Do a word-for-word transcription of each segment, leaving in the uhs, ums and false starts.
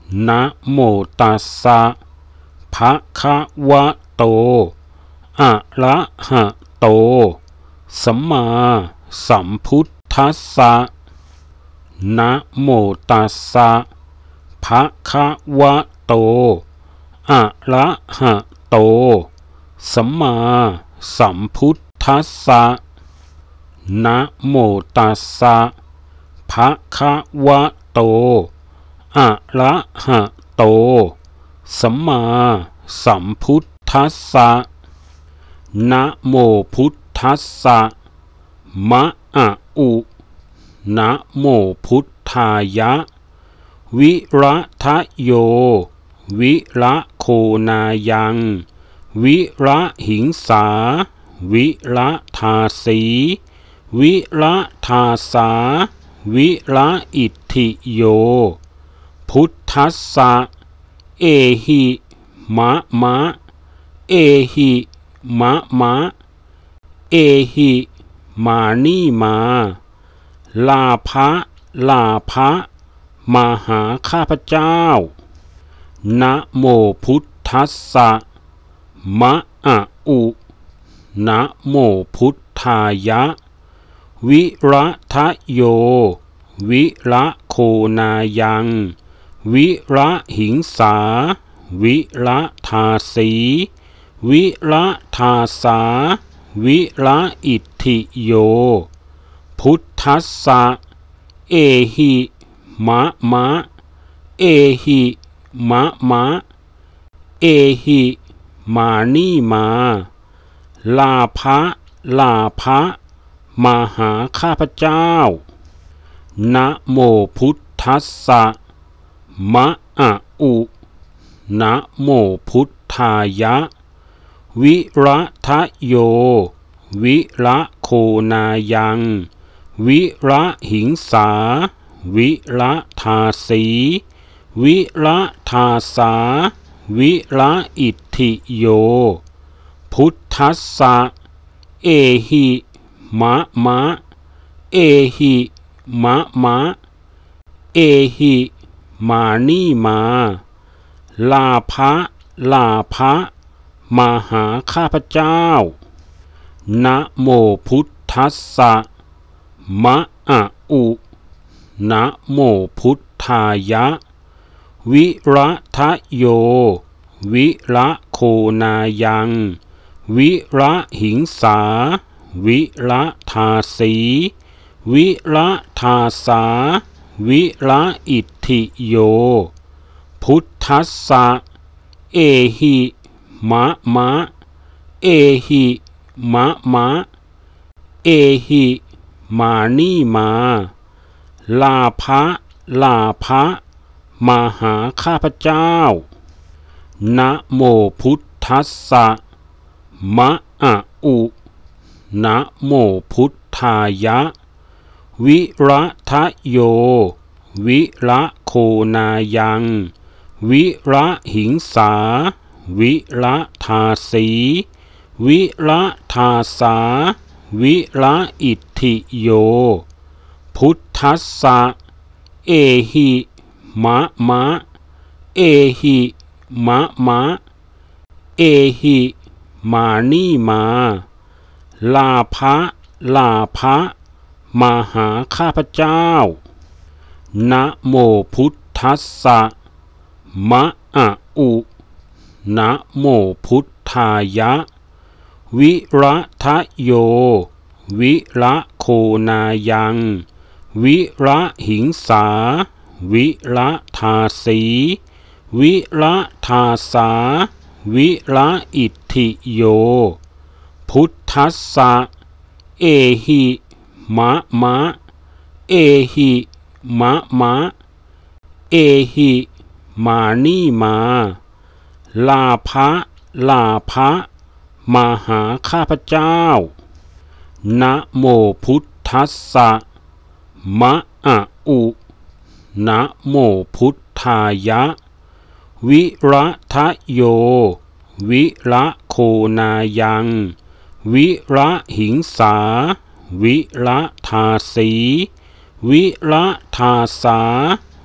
นะโมตัสสะภะคะวะโตอะระหะโตสัมมาสัมพุทธัสสะนะโมตัสสะภะคะวะโตอะระหะโตสัมมาสัมพุทธัสสะนะโมตัสสะภะคะวะโตอะระหะโตสัมมาสัมพุทธัสสะนะโมพุทธัสสะมะอะอุนะโมพุทธายะวิระทะโยวิระโคนายังวิระหิงสาวิระทาสีวิระทาสาวิระอิทธิโยพุทธัสสะเอหิมะมะเอหิมะมะเอหิมานี่มาลาภะลาภะมาหาข้าพเจ้านะโมพุทธัสสะมะอะอุนะโมพุทธายะวิระทะโยวิระโคนายังวิระหิงสาวิระทาสีวิระทาสาวิระอิทธิโยพุทธัสสะเอหิมะมะเอหิมะมะเอหิมานี่มาลาภะลาภะมาหาข้าพเจ้านะโมพุทธัสสะมะอะอุนะโมพุทธายะวิระทะโยวิระโคนายังวิระหิงสาวิระทาสีวิระทาสาวิระอิทธิโยพุทธัสสะเอหิมะมะเอหิมะมะเอหิมานี่มาลาภะลาภะมาหาข้าพเจ้านะโมพุทธัสสะมะอะอุนะโมพุทธายะวิระทะโยวิระโคนายังวิระหิงสาวิระทาสีวิระทาสาวิระอิทธิโยพุทธัสสะเอหิมะมะเอหิมะมะเอหิมานี่มาลาภะลาภะมาหาข้าพเจ้านะโมพุทธัสสะมะอะอุนะโมพุทธายะวิระทะโยวิระโคนายังวิระหิงสาวิระทาสีวิระทาสาวิระอิทธิโยพุทธัสสะเอหิมะมะเอหิมะมะเอหิมานี่มาลาภะลาภะมาหาข้าพเจ้านะโมพุทธัสสะมะอะอุนะโมพุทธายะวิระทะโยวิระโคนายังวิระหิงสาวิระทาสีวิระทาสาวิระอิทธิโยพุทธัสสะเอหิมะมะเอหิมะมะเอหิมานี่มาลาภะลาภะมาหาข้าพเจ้านะโมพุทธัสสะมะอะอุนะโมพุทธายะวิระทะโยวิระโคนายังวิระหิงสาวิระทาสีวิระทาสา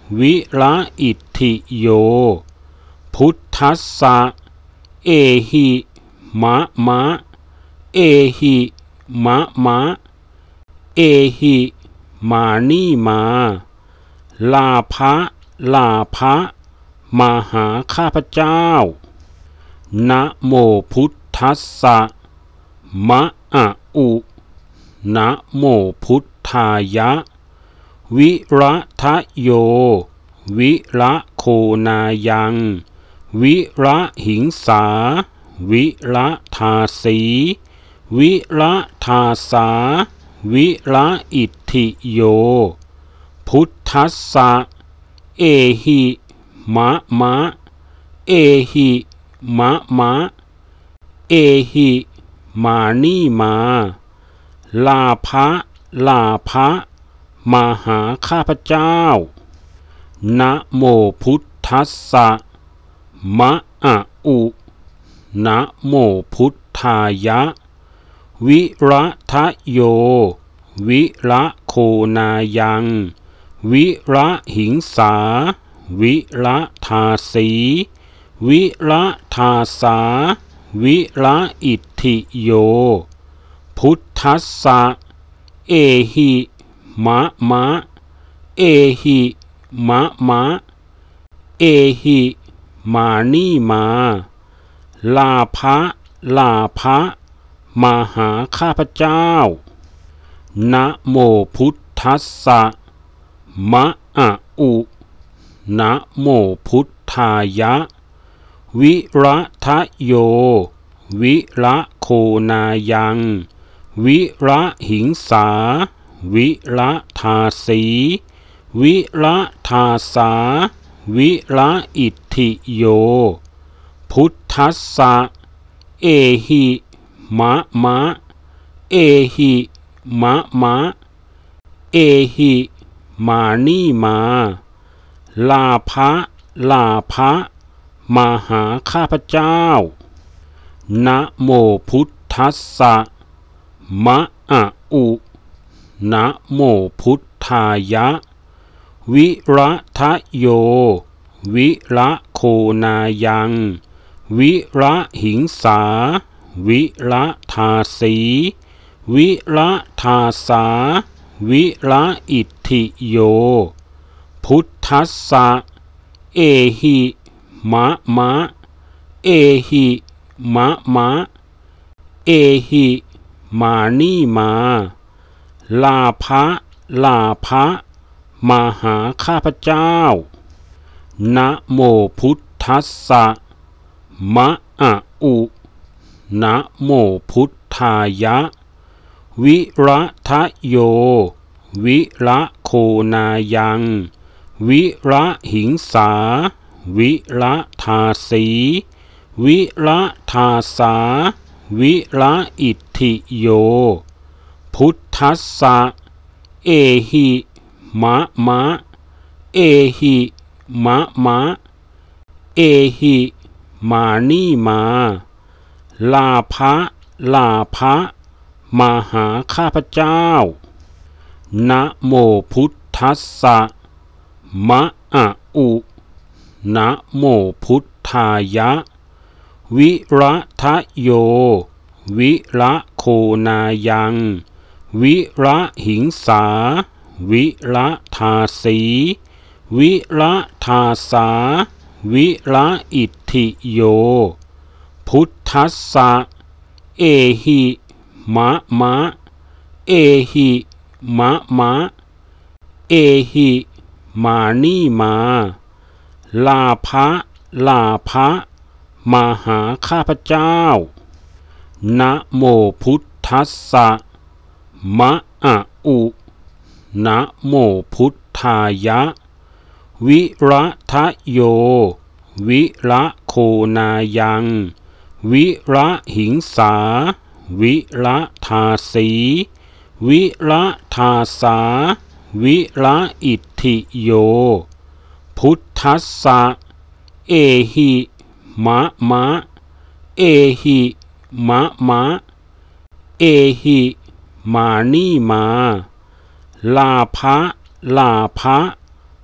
วิระอิทธิโยพุทธัสสะเอหิมะมะเอหิมะมะเอหิมานี่มาลาภะลาภะมาหาข้าพเจ้านะโมพุทธัสสะมะอะอุนะโมพุทธายะวิระทะโยวิระโคนายังวิระหิงสาวิระทาสีวิระทาสาวิระอิทธิโยพุทธัสสะเอหิมะมะเอหิมะมะเอหิมานี่มาลาภะลาภะมาหาข้าพเจ้านะโมพุทธัสสะมะอะอุนะโมพุทธายะวิระทะโยวิระโคนายังวิระหิงสาวิระทาสีวิระทาสาวิระอิทธิโยพุทธัสสะเอหิมะมะเอหิมะมะเอหิมานี่มาลาภะลาภะมาหาข้าพเจ้านะโมพุทธัสสะมะอะอุนะโมพุทธายะวิระทะโยวิระโคนายังวิระหิงสาวิระทาสีวิระทาสาวิระอิทธิโยพุทธัสสะเอหิมะมะเอหิมะมะเอหิมานี่มาลาภะลาภะมาหาข้าพเจ้านะโมพุทธัสสะมะอะอุนะโมพุทธายะวิระทะโยวิระโคนายังวิระหิงสาวิระทาสีวิระทาสาวิระอิทธิโยพุทธัสสะเอหิมะมะเอหิมะมะเอหิมานี่มาลาภะลาภะมาหาข้าพเจ้านะโมพุทธัสสะมะอะอุนะโมพุทธายะวิระทะโยวิระโคนายังวิระหิงสาวิระทาสีวิระทาสาวิระอิทธิโยพุทธัสสะเอหิมะมะเอหิมะมะเอหิมานี่มาลาภะลาภะมาหาข้าพเจ้านะโมพุทธัสสะมะอะอุนะโมพุทธายะวิระทะโยวิระโคนายังวิระหิงสาวิระทาสีวิระทาสาวิระอิทธิโยพุทธัสสะเอหิมะมะเอหิมะมะเอหิมานี่มาลาภะลาภะมาหาข้าพเจ้านะโมพุทธัสสะมะอะอุนะโมพุทธายะวิระทะโยวิระโคนายังวิระหิงสาวิระทาสีวิระทาสาวิระอิทธิโยพุทธัสสะเอหิมะมะเอหิมะมะเอหิมานี่มาลาภะลาภะ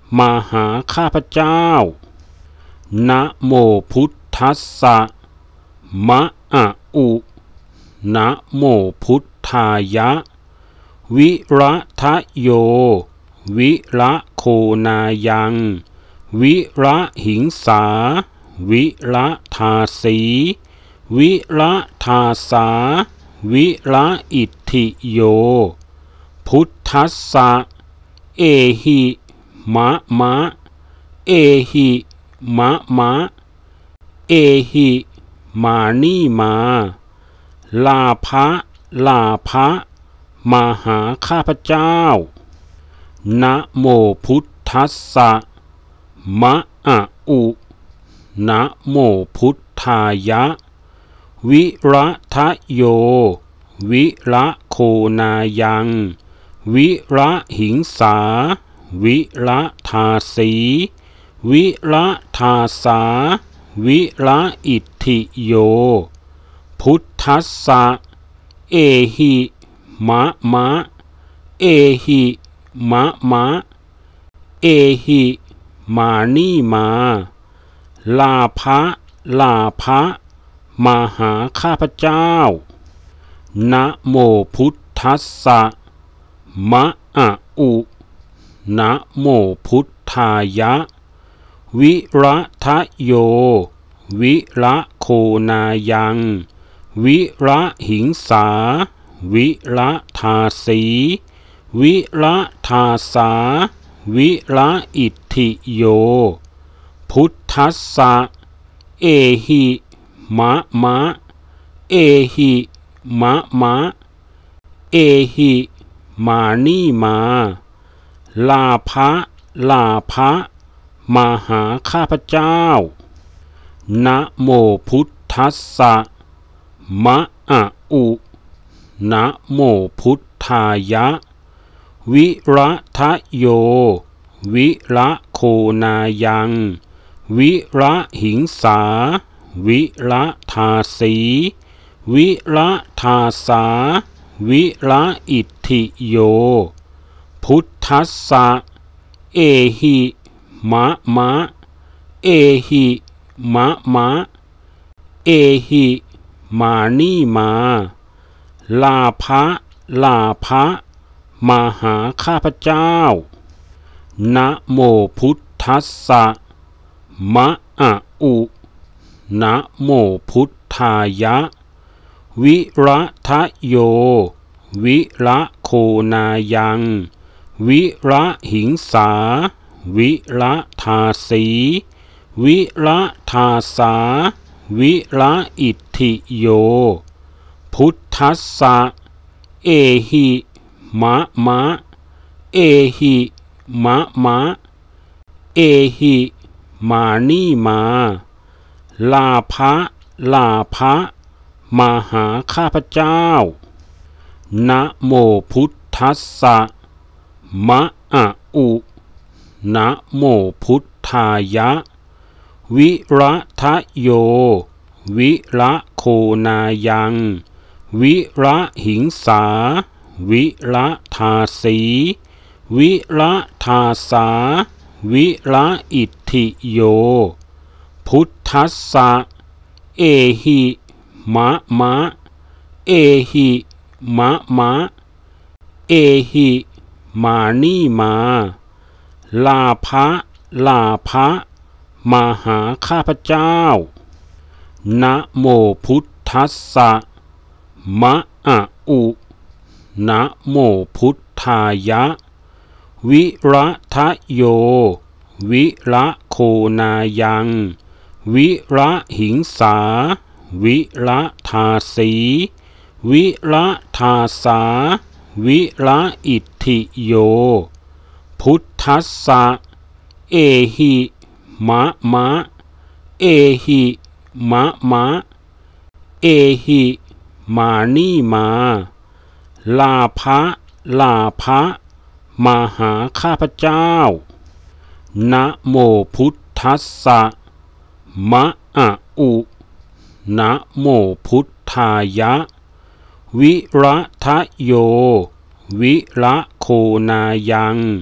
มาหาข้าพเจ้านะโมพุทธัสสะมะอะอุนะโมพุทธายะวิระทะโยวิระโคนายังวิระหิงสาวิระทาสีวิระทาสาวิระอิทธิโยพุทธัสสะเอหิมะมะเอหิมะมะเอหิมานี่มาลาภะลาภะมาหาข้าพเจ้านะโมพุทธัสสะมะอะอุนะโมพุทธายะวิระทะโยวิระโคนายังวิระหิงสาวิระทาสีวิระทาสาวิระอิทธิโยพุทธัสสะเอหิมะมะเอหิมะมะเอหิมานี่มาลาภะลาภะมาหาข้าพเจ้านะโมพุทธัสสะมะอะอุนะโมพุทธายะวิระทะโยวิระโคนายังวิระหิงสาวิระทาสีวิระทาสาวิระอิทธิโยพุทธัสสะเอหิมะมะเอหิมะมะเอหิมานี่มาลาภะลาภะมาหาข้าพเจ้านะโมพุทธัสสะมะอะอุนะโมพุทธายะวิระทะโยวิระโคนายังวิระหิงสาวิระทาสีวิระทาสาวิระอิทธิโยพุทธัสสะเอหิมะมะเอหิมะมะเอหิมานี่มาลาภะลาภะมาหาข้าพเจ้านะโมพุทธัสสะมะอะอุนะโมพุทธายะวิระทะโยวิระโคนายังวิระหิงสาวิระทาสีวิระทาสาวิระอิทธิโยพุทธัสสะเอหิมะมะเอหิมะมะเอหิมานี่มาลาภะลาภะมาหาข้าพเจ้านะโมพุทธัสสะมะอะอุนะโมพุทธายะวิระทะโยวิระโคนายังวิระหิงสาวิระทาสีวิระทาสาวิระอิทธิโยพุทธัสสะเอหิมะมะเอหิมะมะเอหิมานี่มาลาภะลาภะมาหาข้าพเจ้านะโมพุทธัสสะมะอะอุนะโมพุทธายะวิระทะโยวิระโคนายังวิระหิงสาวิระทาสีวิระทาสาวิระอิทธิโยพุทธัสสะเอหิมะมะเอหิมะมะเอหิมานี่มาลาภะลาภะมาหาข้าพเจ้านะโมพุทธัสสะมะอะอุนะโมพุทธายะวิระทะโยวิระโคนายัง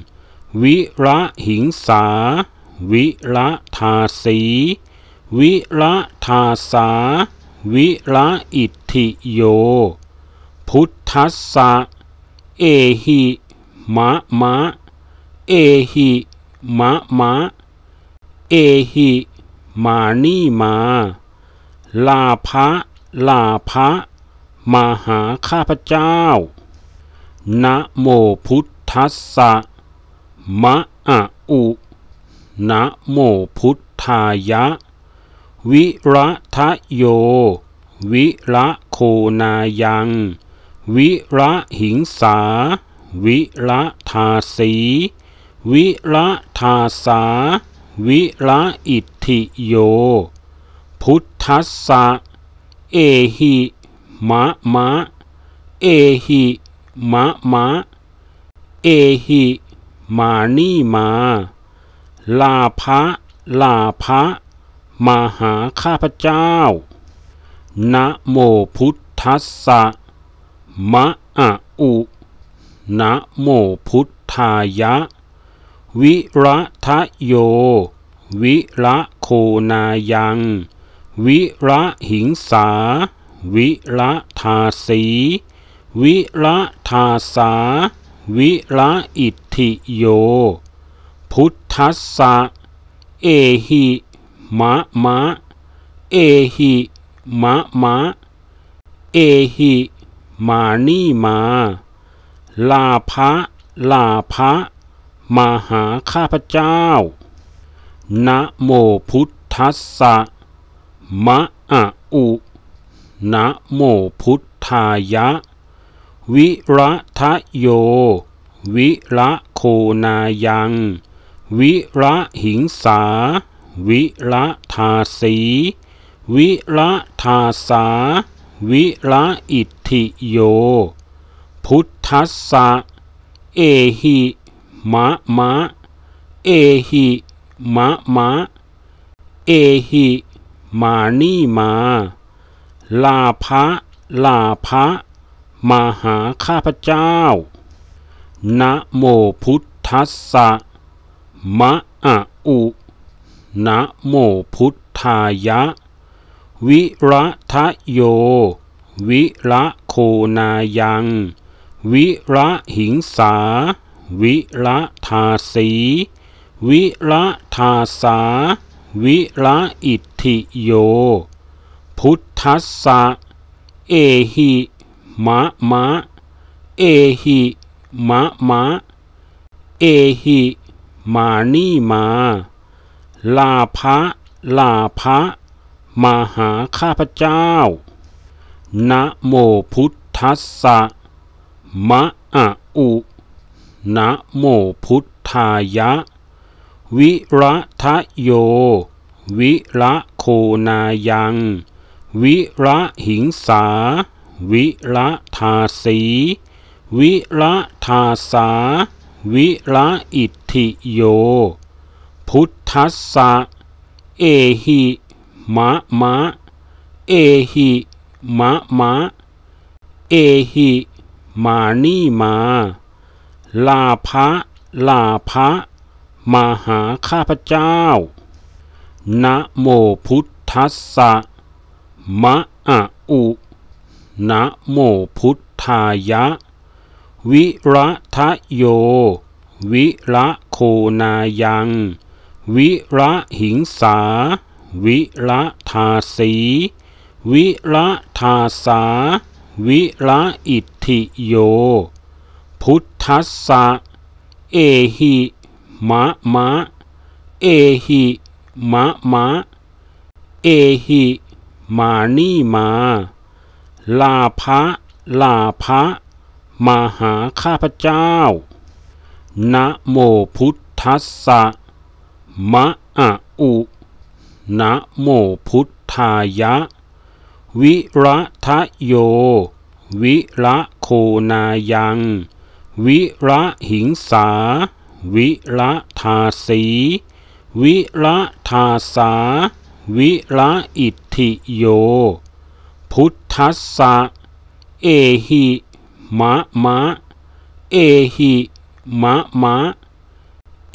วิระหิงสาวิระทาสีวิระทาสาวิระอิทธิโยพุทธัสสะเอหิมะมะเอหิมะมะเอหิมานี่มาลาภะลาภะมาหาข้าพเจ้านะโมพุทธัสสะมะอะอุนะโมพุทธายะวิระทะโยวิระโคนายังวิระหิงสาวิระทาสีวิระทาสาวิระอิทธิโยพุทธัสสะเอหิมะมะเอหิมะมะเอหิมานี่มาลาภะลาภะมาหาข้าพเจ้านะโมพุทธัสสะมะอะอุนะโมพุทธายะวิระทะโยวิระโคนายังวิระหิงสาวิระทาสีวิระทาสาวิระอิทธิโยพุทธัสสะเอหิมะมะเอหิมะมะเอหิมานี่มาลาภะลาภะมาหาข้าพเจ้านะโมพุทธัสสะมะอะอุนะโมพุทธายะวิระทะโยวิระโคนายังวิระหิงสาวิระทาสีวิระทาสาวิระอิทธิโยพุทธัสสะเอหิมะมะเอหิมะมะเอหิมานี่มาลาภะลาภะมาหาข้าพเจ้านะโมพุทธัสสะมะอะอุนะโมพุทธายะวิระทะโยวิระโคนายังวิระหิงสาวิระทาสีวิระทาสาวิระอิทธิโยพุทธัสสะเอหิมะมะเอหิมะมะเอหิมานี่มาลาภะลาภะมาหาข้าพเจ้านะโมพุทธัสสะมะอะอุนะโมพุทธายะวิระทะโยวิระโคนายังวิระหิงสาวิระทาสีวิระทาสาวิระอิทธิโยพุทธัสสะเอหิมะมะเอหิมะมะเอหิมานี่มาลาภะลาภะมาหาข้าพเจ้านะโมพุทธัสสะมะอะอุนะโมพุทธายะวิระทะโยวิระโคนายังวิระหิงสาวิระทาสีวิระทาสาวิระอิทธิโยพุทธัสสะเอหิมะมะเอหิมะมะเอหิมานี่มาลาภะลาภะมาหาข้าพเจ้านะโมพุทธัสสะมะอะอุนะโมพุทธายะวิระทะโยวิระโคนายังวิระหิงสาวิระทาสีวิระทาสาวิระอิทธิโยพุทธัสสะเอหิมะมะเอหิมะมะ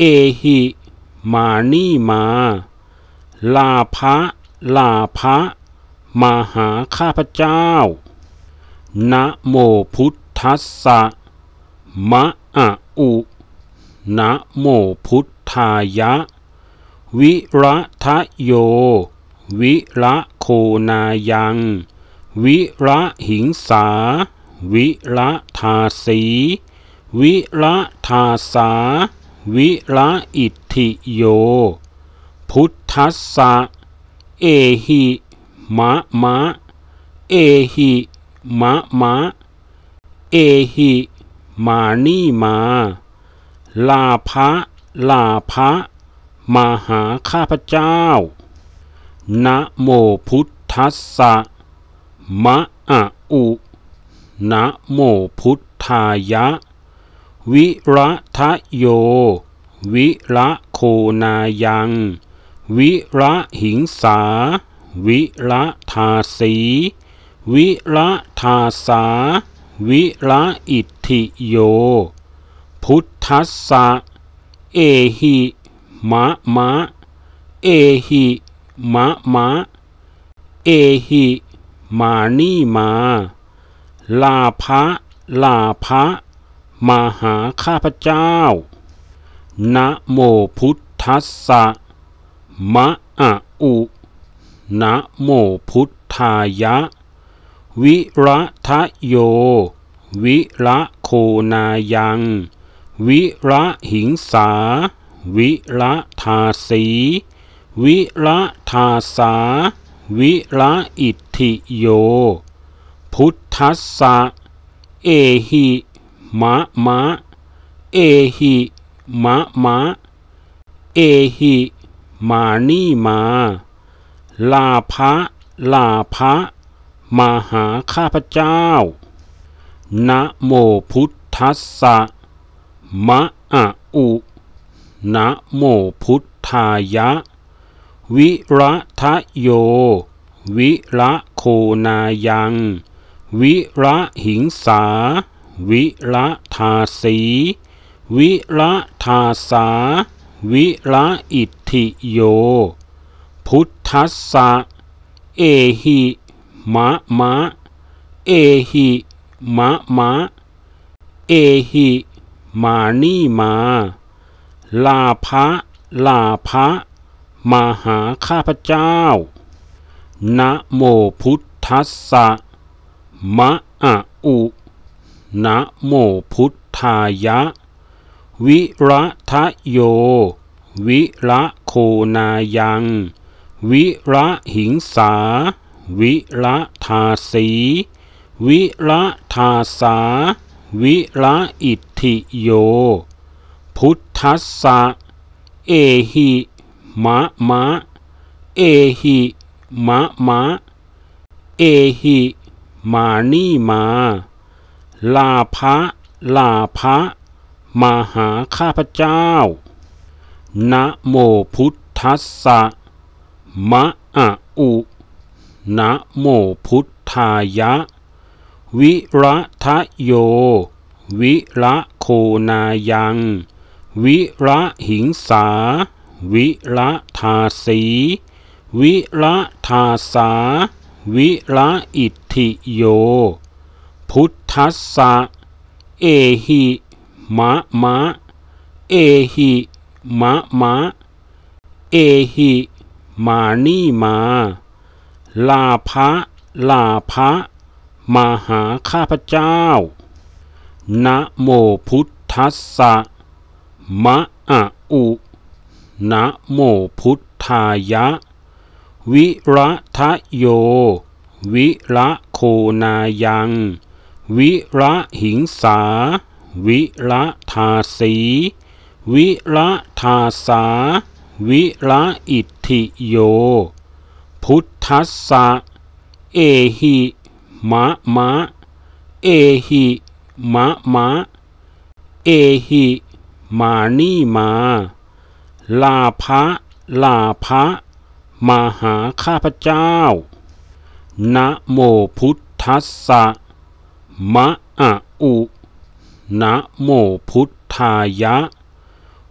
หิมานี่มาลาภะลาภะมาหาข้าพเจ้านะโมพุทธัสสะมะอะอุนะโมพุทธายะวิระทะโยวิระโคนายังวิระหิงสาวิระทาสีวิระทาสาวิระอิทธิโยพุทธัสสะเอหิมะมะเอหิมะมะเอหิมานี่มาลาภะลาภะมาหาข้าพเจ้านะโมพุทธัสสะมะอะอุนะโมพุทธายะวิระทะโยวิระโคนายังวิระหิงสาวิระทาสีวิระทาสาวิระอิทธิโยพุทธัสสะเอหิมะมะเอหิมะมะเอหิมานี่มาลาภะลาภะมาหาข้าพเจ้านะโมพุทธัสสะมะอะอุนะโมพุทธายะวิระทะโยวิระโคนายังวิระหิงสาวิระทาสีวิระทาสาวิระอิทธิโยพุทธัสสะเอหิมะมะเอหิมะมะเอหิมานี่มาลาภะลาภะมาหาข้าพเจ้านะโมพุทธัสสะมะอะอุนะโมพุทธายะวิระทะโยวิระโคนายังวิระหิงสาวิระทาสีวิระทาสาวิระอิทธิโยพุทธัสสะเอหิมะมะเอหิมะมะเอหิมานี่มาลาภะลาภะมาหาข้าพเจ้านะโมพุทธัสสะมะอะอุนะโมพุทธายะวิระทะโยวิระโคนายังวิระหิงสาวิระทาสีวิระทาสาวิระอิทธิโยพุทธัสสะเอหิมะมะเอหิมะมะเอหิมานี่มาลาภะลาภะมาหาข้าพเจ้านะโมพุทธัสสะมะอะอุนะโมพุทธายะวิระทะโยวิระโคนายังวิระหิงสาวิระทาสีวิระทาสาวิระอิทธิโยพุทธัสสะเอหิมะมะเอหิมะมะเอหิมานี่มาลาภะลาภะมาหาข้าพเจ้านะโมพุทธัสสะมะอะอุนะโมพุทธายะวิระทะโยวิระโคนายังวิระหิงสาวิระทาสีวิระทาสาวิระอิทธิโยพุทธัสสะเอหิมะมะเอหิมะมะเอหิมานี่มาลาภะลาภะมาหาข้าพเจ้านะโมพุทธัสสะมะอะอุนะโมพุทธายะ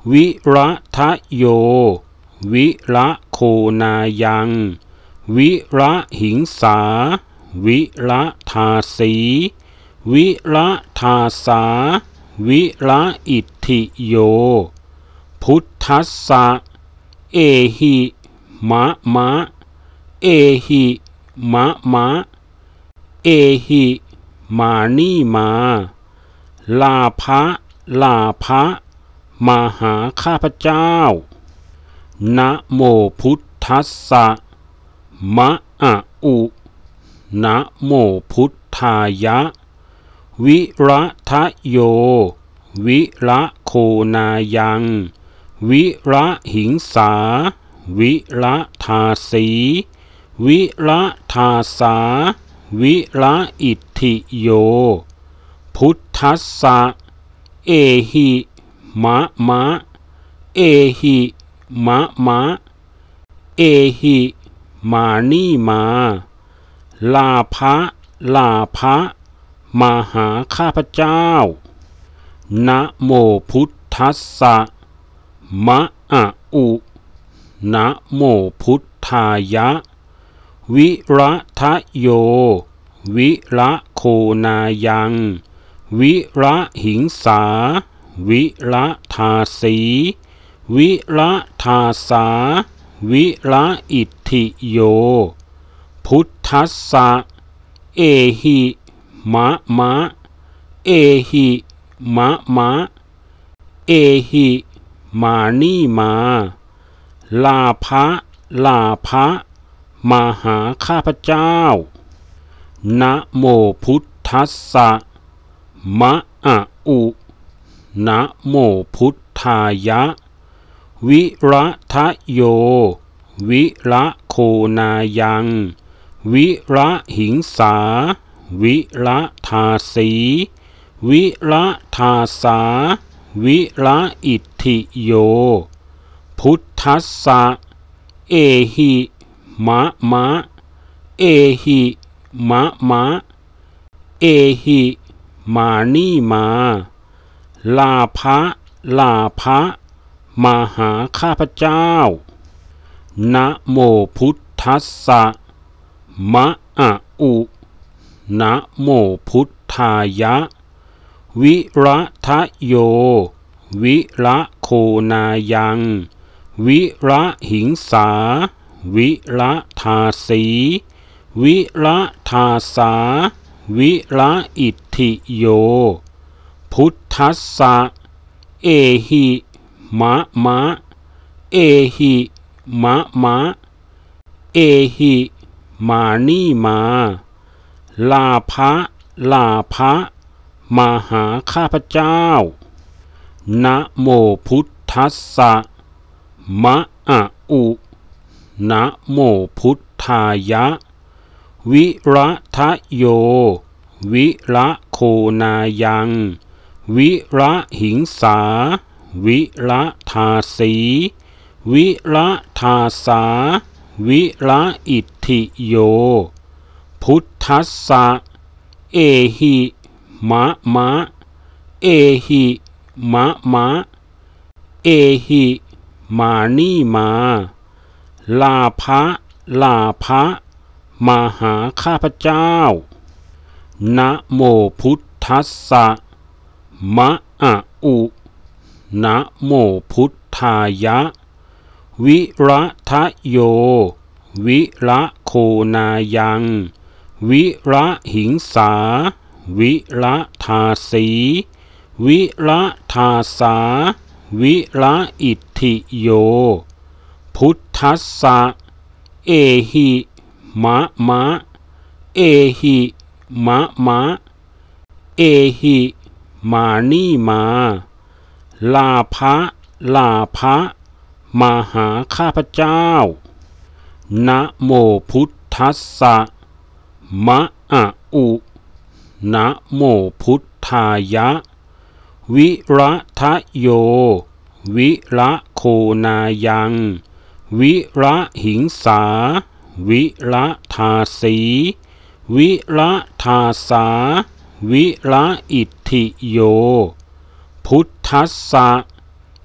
วิระทะโยวิระโคนายังวิระหิงสาวิระทาสีวิระทาสาวิระอิทธิโยพุทธัสสะเอหิมะมะเอหิมะมะเอหิมานี่มาลาภะลาภะมาหาข้าพเจ้านะโมพุทธัสสะมะอะอุนะโมพุทธายะวิระทะโยวิระโคนายังวิระหิงสาวิระทาสีวิระทาสาวิระอิทธิโยพุทธัสสะเอหิมะมะเอหิมะมะเอหิมานี่มาลาภะลาภะมาหาข้าพเจ้านะโมพุทธัสสะมะอะอุนะโมพุทธายะวิระทะโยวิระโคนายังวิระหิงสาวิระทาสีวิระทาสาวิระอิทธิโยพุทธัสสะเอหิมะมะเอหิมะมะเอหิมานี่มาลาภะลาภะมาหาข้าพเจ้านะโมพุทธัสสะมะอะอุนะโมพุทธายะวิระทะโยวิระโคนายังวิระหิงสาวิระทาสีวิระทาสาวิระอิทธิโยพุทธัสสะเอหิมะมะเอหิมะมะเอหิมานี่มาลาภะลาภะมาหาข้าพเจ้านะโมพุทธัสสะมะอะอุนะโมพุทธายะวิระทะโยวิระโคนายังวิระหิงสาวิระทาสีวิระทาสาวิระอิทธิโยพุทธัสสะเอหิมะมะเอหิมะมะเอหิมานี่มาลาภะลาภะมาหาข้าพเจ้านะโมพุทธัสสะมะอะอุนะโมพุทธายะวิระทะโยวิระโคนายังวิระหิงสาวิระทาสีวิระทาสาวิระอิทธิโยพุทธัสสะเอหิมะมะเอหิมะมะเอหิมานี่มาลาภะลาภะมาหาข้าพเจ้านะโมพุทธัสสะมะอะอุนะโมพุทธายะวิระทะโยวิระโคนายังวิระหิงสาวิระทาสีวิระทาสาวิระอิทธิโยพุทธัสสะเอหิมะมะเอหิมะมะเอหิมานี่มาลาภะลาภะมาหาข้าพเจ้านะโมพุทธัสสะมะอะอุนะโมพุทธายะวิระทะโยวิระโคนายังวิระหิงสาวิระทาสีวิระทาสาวิระอิทธิโยพุทธัสสะ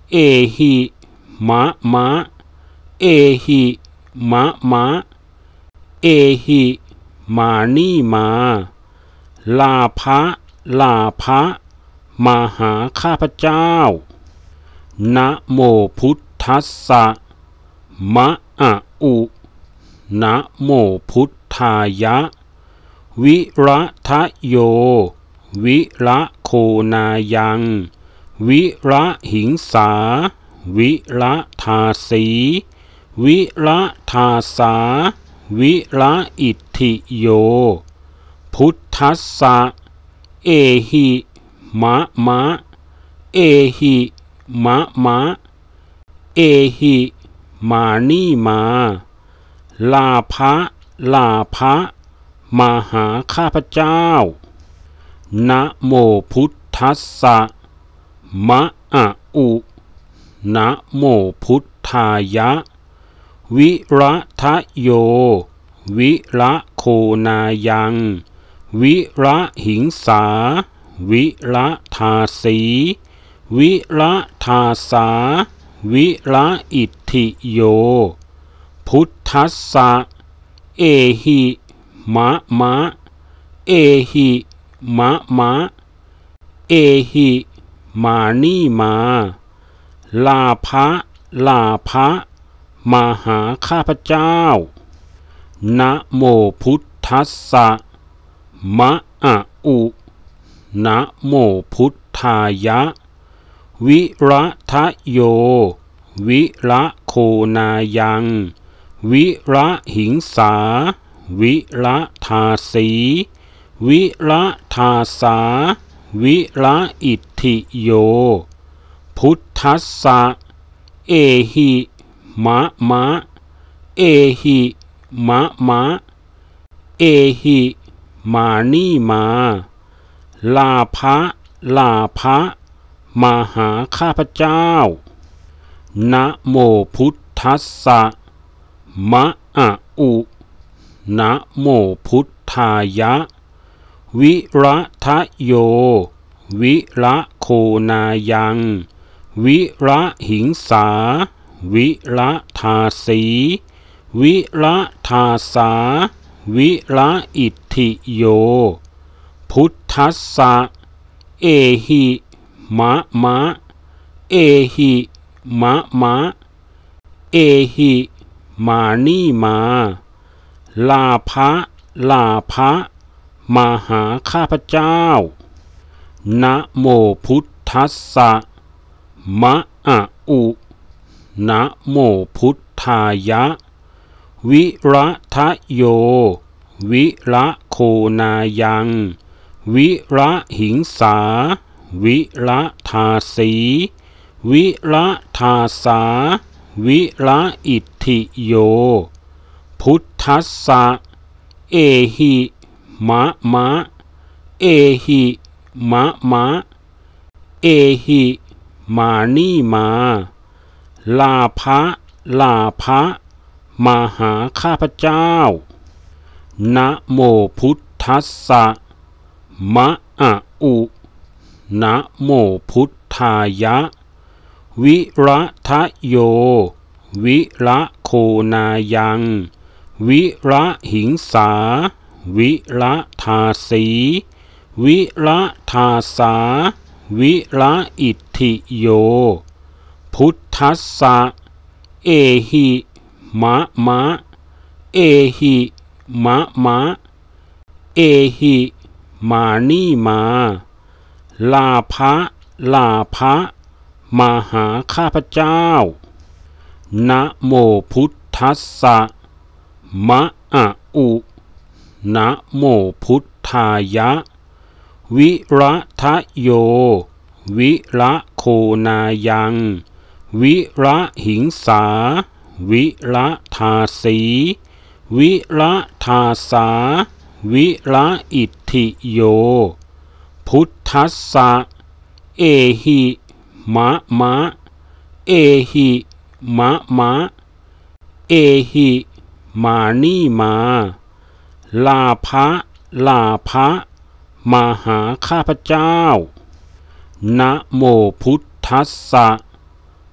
เอหิมะมะเอหิมะมะเอหิมานี่มาลาภะลาภะมาหาข้าพเจ้านะโมพุทธัสสะมะอะอุนะโมพุทธายะวิระทะโยวิระโคนายังวิระหิงสาวิระทาสีวิระทาสาวิระอิทธิโยพุทธัสสะเอหิมะมะเอหิมะมะเอหิมานี่มาลาภะลาภะมาหาข้าพเจ้านะโมพุทธัสสะมะอะอุนะโมพุทธายะวิระทะโยวิระโคนายังวิระหิงสาวิระทาสีวิระทาสาวิระอิทธิโยพุทธัสสะเอหิมะมะเอหิมะมะเอหิมานี่มาลาภะลาภะมาหาข้าพเจ้านะโมพุทธัสสะมะอะอุนะโมพุทธายะวิระทะโยวิระโคนายังวิระหิงสาวิระทาสีวิระทาสาวิระอิทธิโยพุทธัสสะเอหิมะมะเอหิมะมะเอหิมานี่มาลาภะลาภะมาหาข้าพเจ้านะโมพุทธัสสะมะอะอุนะโมพุทธายะวิระทะโยวิระโคนายังวิระหิงสาวิระทาสีวิระทาสาวิระอิทธิโยพุทธัสสะเอหิมะมะเอหิมะมะเอหิมานี่มาลาภะลาภะมาหาข้าพเจ้านะโมพุทธัสสะมะอะอุนะโมพุทธายะวิระทะโยวิระโคนายังวิระหิงสาวิระทาสีวิระทาสาวิระอิทธิโยพุทธัสสะเอหิมะมะเอหิมะมะเอหิมานี่มาลาภะลาภะมาหาข้าพเจ้านะโมพุทธัสสะมะอะอุนะโมพุทธายะวิระทะโยวิระโคนายังวิระหิงสาวิระทาสีวิระทาสาวิระอิทธิโยพุทธัสสะเอหิมะมะเอหิมะมะเอหิมานี่มาลาภะลาภะมาหาข้าพเจ้านะโมพุทธัสสะมะอะอุนะโมพุทธายะวิระทะโยวิระโคนายังวิระหิงสาวิระทาสีวิระทาสาวิระอิทธิโยพุทธัสสะเอหิมะมะเอหิมะมะเอหิมานี่มาลาภะลาภะมาหาข้าพเจ้านะโมพุทธัสสะ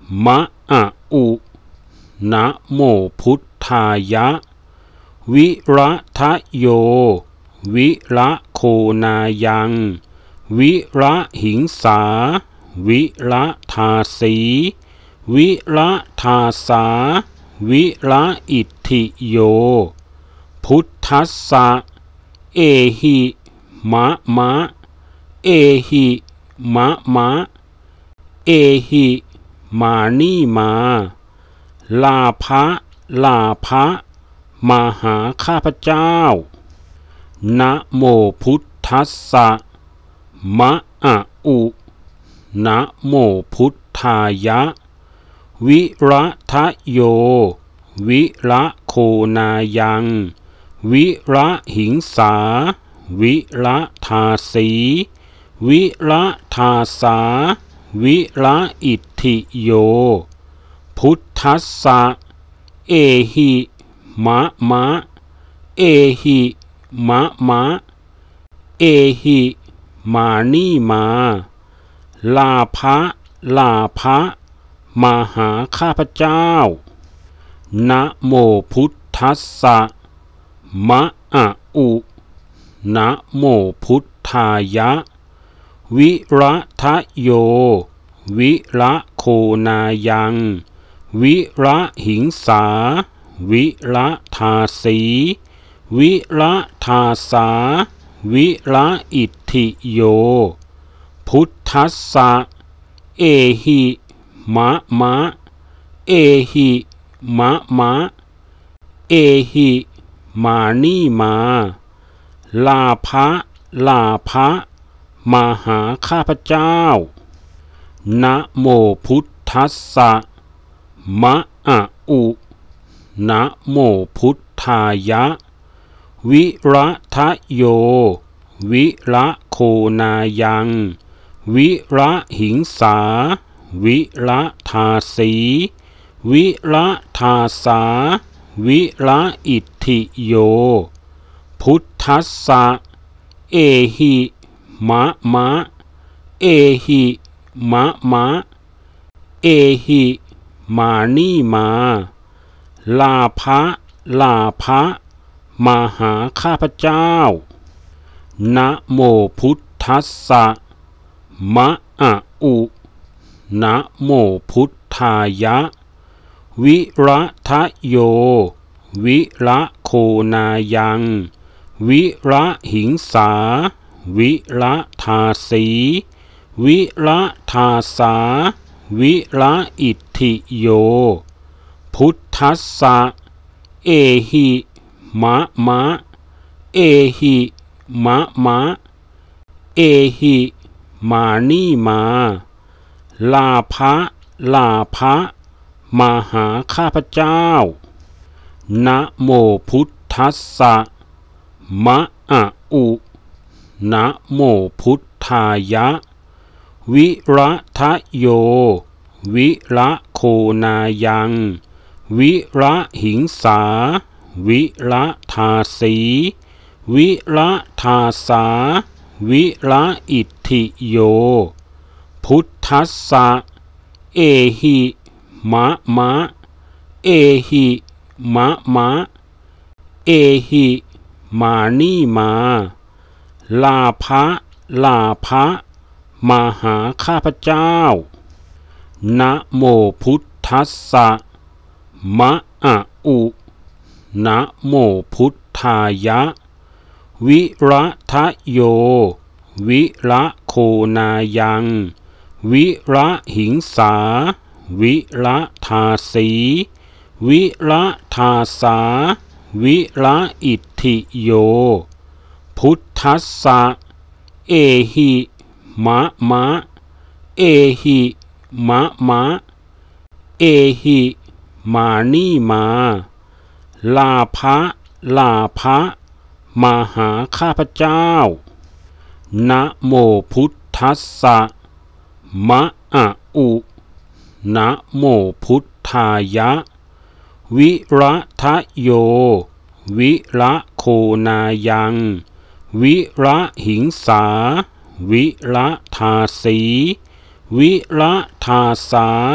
มะอะอุนะโมพุทธายะวิระทะโยวิระโคนายังวิระหิงสาวิระทาสีวิระทาสาวิระอิทธิโยพุทธัสสะเอหิมะมะเอหิมะมะเอหิมานี่มาลาภะลาภะมาหาข้าพเจ้านะโมพุทธัสสะมะอะอุนะโมพุทธายะวิระทะโยวิระโคนายังวิระหิงสาวิระทาสีวิระทาสาวิระอิทธิโยพุทธัสสะเอหิมะมะเอหิมะมะเอหิมานี่มาลาภะลาภะมาหาข้าพเจ้านะโมพุทธัสสะมะอะอุนะโมพุทธายะวิระทะโยวิระโคนายังวิระหิงสาวิระทาสีวิระทาสาวิระอิทธิโยพุทธัสสะเอหิมะมะเอหิมะมะเอหิมานี่มาลาภะลาภะมาหาข้าพเจ้านะโมพุทธัสสะมะอะอุนะโมพุทธายะวิระทะโยวิระโคนายังวิระหิงสาวิระทาสีวิระทาสาวิระอิทธิโยพุทธัสสะเอหิมะมะเอหิมะมะเอหิมานี่มาลาภะลาภะมาหาข้าพเจ้านะโมพุทธัสสะมะอะอุนะโมพุทธายะวิระทะโยวิระโคนายังวิระหิงสาวิระทาสีวิระทาสาวิระอิทธิโยพุทธัสสะเอหิมะมะเอหิมะมะเอหิมานี่มาลาภะลาภะมาหาข้าพเจ้านะโมพุทธัสสะมะอะอุนะโมพุทธายะวิระทะโยวิระโคนายังวิระหิงสาวิระทาสีวิระทาสาวิระอิทธิโยพุทธัสสะเอหิมะมะเอหิมะมะเอหิมานี่มาลาภะลาภะมาหาข้าพเจ้านะโมพุทธัสสะมะอะอุนะโมพุทธายะวิระทะโยวิระโคนายังวิระหิงสาวิระทาสีวิระทาสาวิระอิทธิโยพุทธัสสะเอหิมะมะเอหิมะมะเอหิมานี่มาลาภะลาภะมาหาข้าพเจ้านะโมพุทธัสสะมะอะอุนะโมพุทธายะวิระทะโยวิระโคนายังวิระหิงสาวิระทาสีวิระทาสา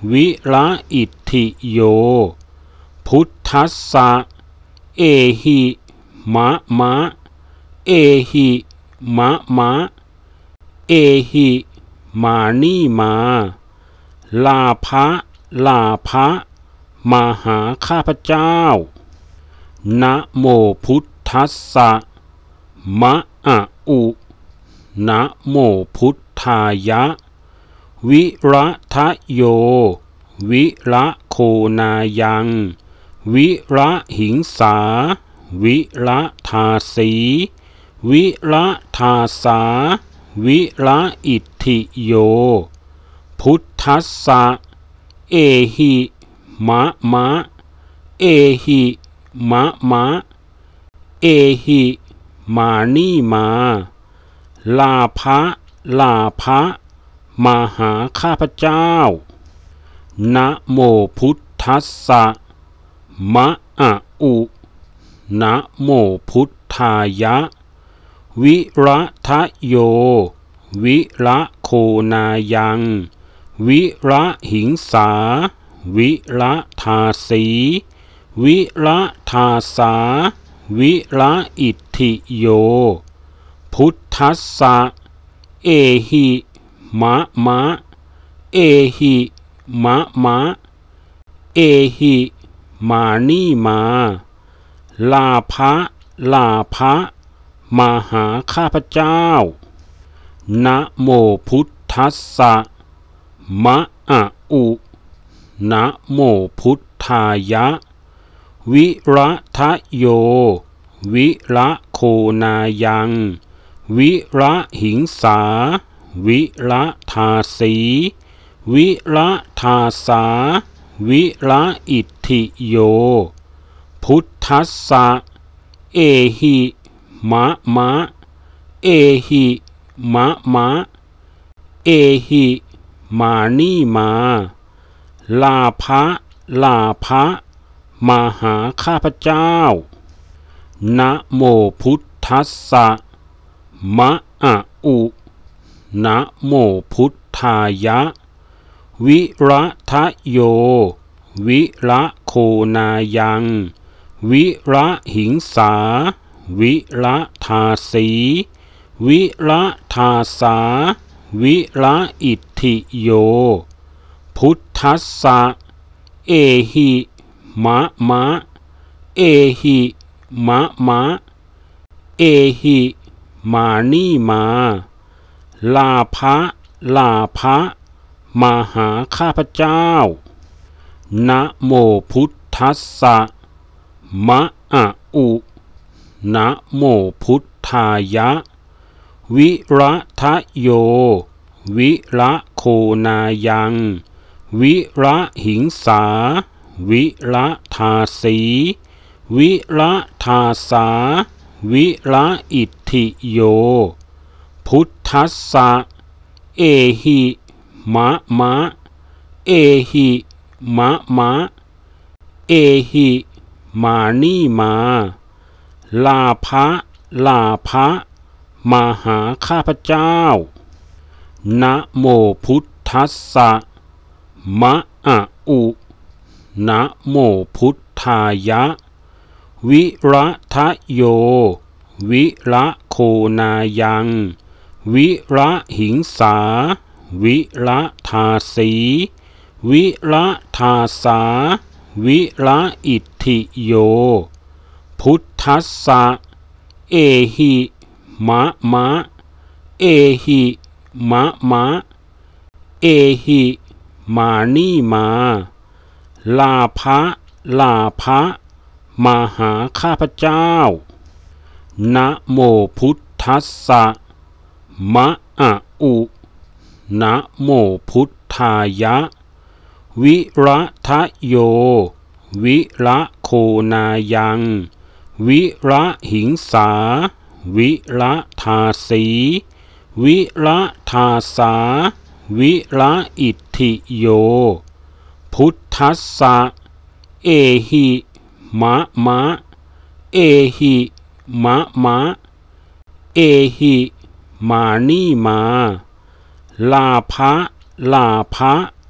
วิระอิทธิโยพุทธัสสะเอหิมะมะเอหิมะมะเอหิมานี่มาลาภะลาภะมาหาข้าพเจ้านะโมพุทธัสสะมะอะอุนะโมพุทธายะวิระทะโยวิระโคนายังวิระหิงสาวิระทาสีวิระทาสาวิระอิทธิโยพุทธัสสะเอหิมะมะเอหิมะมะเอหิมานี่มาลาภะลาภะมาหาข้าพเจ้านะโมพุทธัสสะมะอะอุนะโมพุทธายะวิระทะโยวิระโคนายังวิระหิงสาวิระทาสีวิระทาสาวิระอิทธิโยพุทธัสสะเอหิมะมะเอหิมะมะเอหิมานี่มาลาภะลาภะมาหาข้าพเจ้านะโมพุทธัสสะมะอะอุนะโมพุทธายะวิระทะโยวิระโคนายังวิระหิงสาวิระทาสีวิระทาสาวิระอิทธิโยพุทธัสสะเอหิมะมะเอหิมะมะเอหิมานี่มาลาภะลาภะมาหาข้าพเจ้านะโมพุทธัสสะมะอะอุนะโมพุทธายะวิระทะโยวิระโคนายังวิระหิงสาวิระทาสีวิระทาสาวิระอิทธิโยพุทธัสสะเอหิมะมะเอหิมะมะเอหิมานี่มาลาภะลาภะมาหาข้าพเจ้านะโมพุทธัสสะมะอะอุนะโมพุทธายะวิระทะโยวิระโคนายังวิระหิงสาวิระทาสีวิระทาสาวิระอิทธิโยพุทธัสสะเอหิมะมะเอหิมะมะเอหิมานี่มาลาภะลาภะมาหาข้าพเจ้านะโมพุทธัสสะมะอะอุนะโมพุทธายะวิระทะโยวิระโคนายังวิระหิงสาวิระทาสีวิระทาสาวิระอิทธิโยพุทธัสสะเอหิมะมะเอหิมะมะเอหิมานี่มาลาภะลาภะมาหาข้าพเจ้านะโมพุทธัสสะมะอะอุนะโมพุทธายะวิระทะโยวิระโคนายังวิระหิงสาวิระทาสีวิระทาสาวิระอิทธิโยพุทธัสสะเอหิมะมะเอหิมะมะเอหิมานี่มาลาภะลาภะ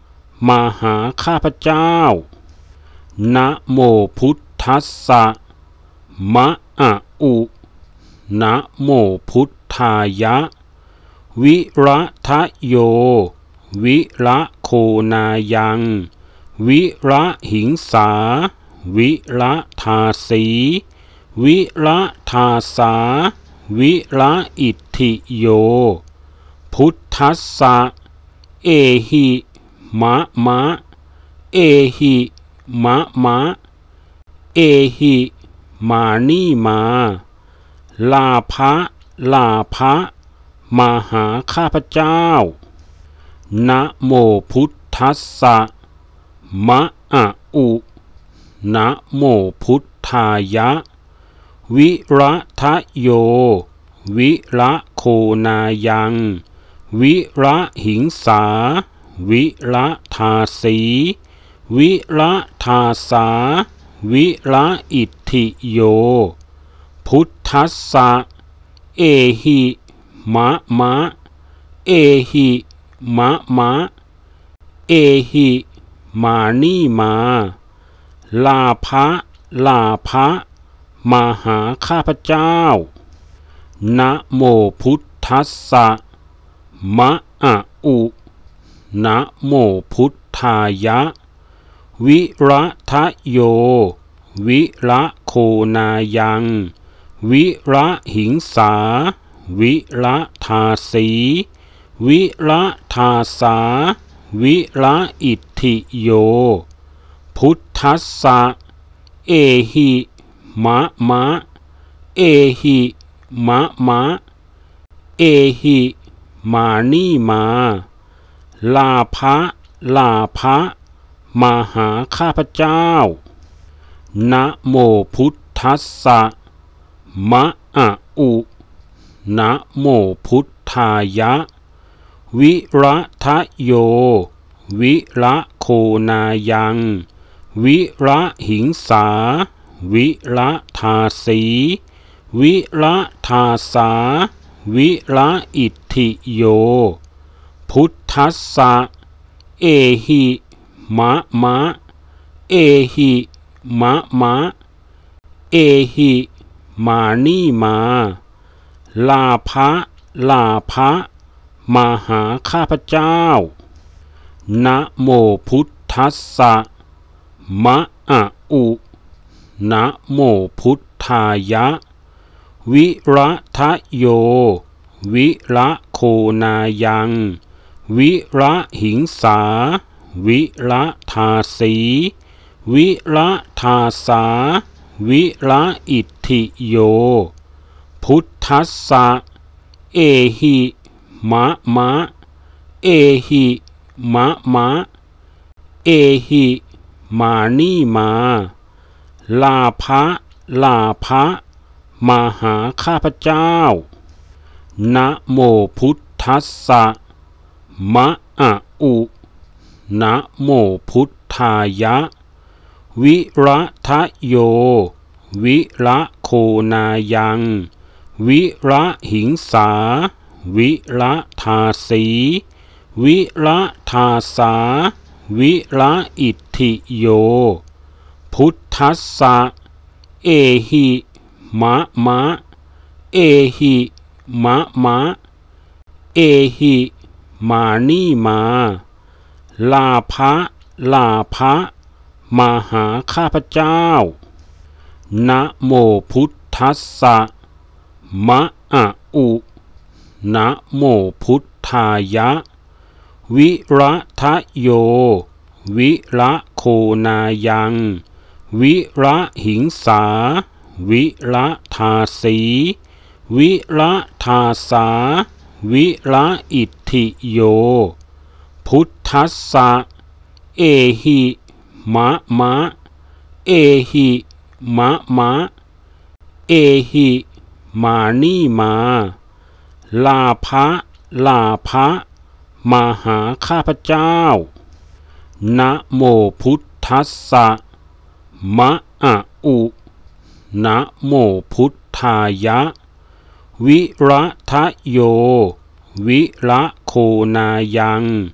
มาหาข้าพเจ้านะโมพุทธัสสะมะอะอุนะโมพุทธายะวิระทะโยวิระโคนายังวิระหิงสาวิระทาสีวิระทาสาวิระอิทธิโยพุทธัสสะเอหิมะมะเอหิมะมะเอหิมานี่มาลาภะลาภะมาหาข้าพเจ้านะโมพุทธัสสะมะอะอุนะโมพุทธายะวิระทะโยวิระโคนายังวิระหิงสาวิระทาสีวิระทาสาวิระอิทธิโยพุทธัสสะเอหิมะมะเอหิมะมะเอหิมานี่มาลาภะลาภะมาหาข้าพเจ้านะโมพุทธัสสะมะอะอุนะโมพุทธายะวิระทะโยวิระโคนายังวิระหิงสาวิระทาสีวิระทาสาวิระอิทธิโยพุทธัสสะเอหิมะมะเอหิมะมะเอหิมานี่มาลาภะลาภะมาหาข้าพเจ้านะโมพุทธัสสะมะอะอุนะโมพุทธายะวิระทะโยวิระโคนายังวิระหิงสาวิระทาสีวิระทาสาวิระอิทธิโยพุทธัสสะเอหิมะมะเอหิมะมะเอหิมานี่มาลาภะลาภะมาหาข้าพเจ้านะโมพุทธัสสะมะอะอุนะโมพุทธายะวิระทะโยวิระโคนายังวิระหิงสาวิระทาสีวิระทาสาวิระอิทธิโยพุทธัสสะเอหิมะมะเอหิมะมะเอหิมานี่มาลาภะลาภะมาหาข้าพเจ้านะโมพุทธัสสะมะอะอุนะโมพุทธายะวิระทะโยวิระโคนายังวิระหิงสาวิระทาสีวิระทาสาวิระอิทธิโยพุทธัสสะเอหิมะมะเอหิมะมะเอหิมานี่มาลาภะลาภะมาหาข้าพเจ้านะโมพุทธัสสะมะอะอุนะโมพุทธายะวิระทะโยวิระโคนายังวิระหิงสาวิระทาสีวิระทาสาวิระอิทธิโยพุทธัสสะเอหิมะมะเอหิมะมะเอหิมานี่มาลาภะลาภะมาหาข้าพเจ้านะโมพุทธัสสะมะอะอุนะโมพุทธายะวิระทะโยวิระโคนายัง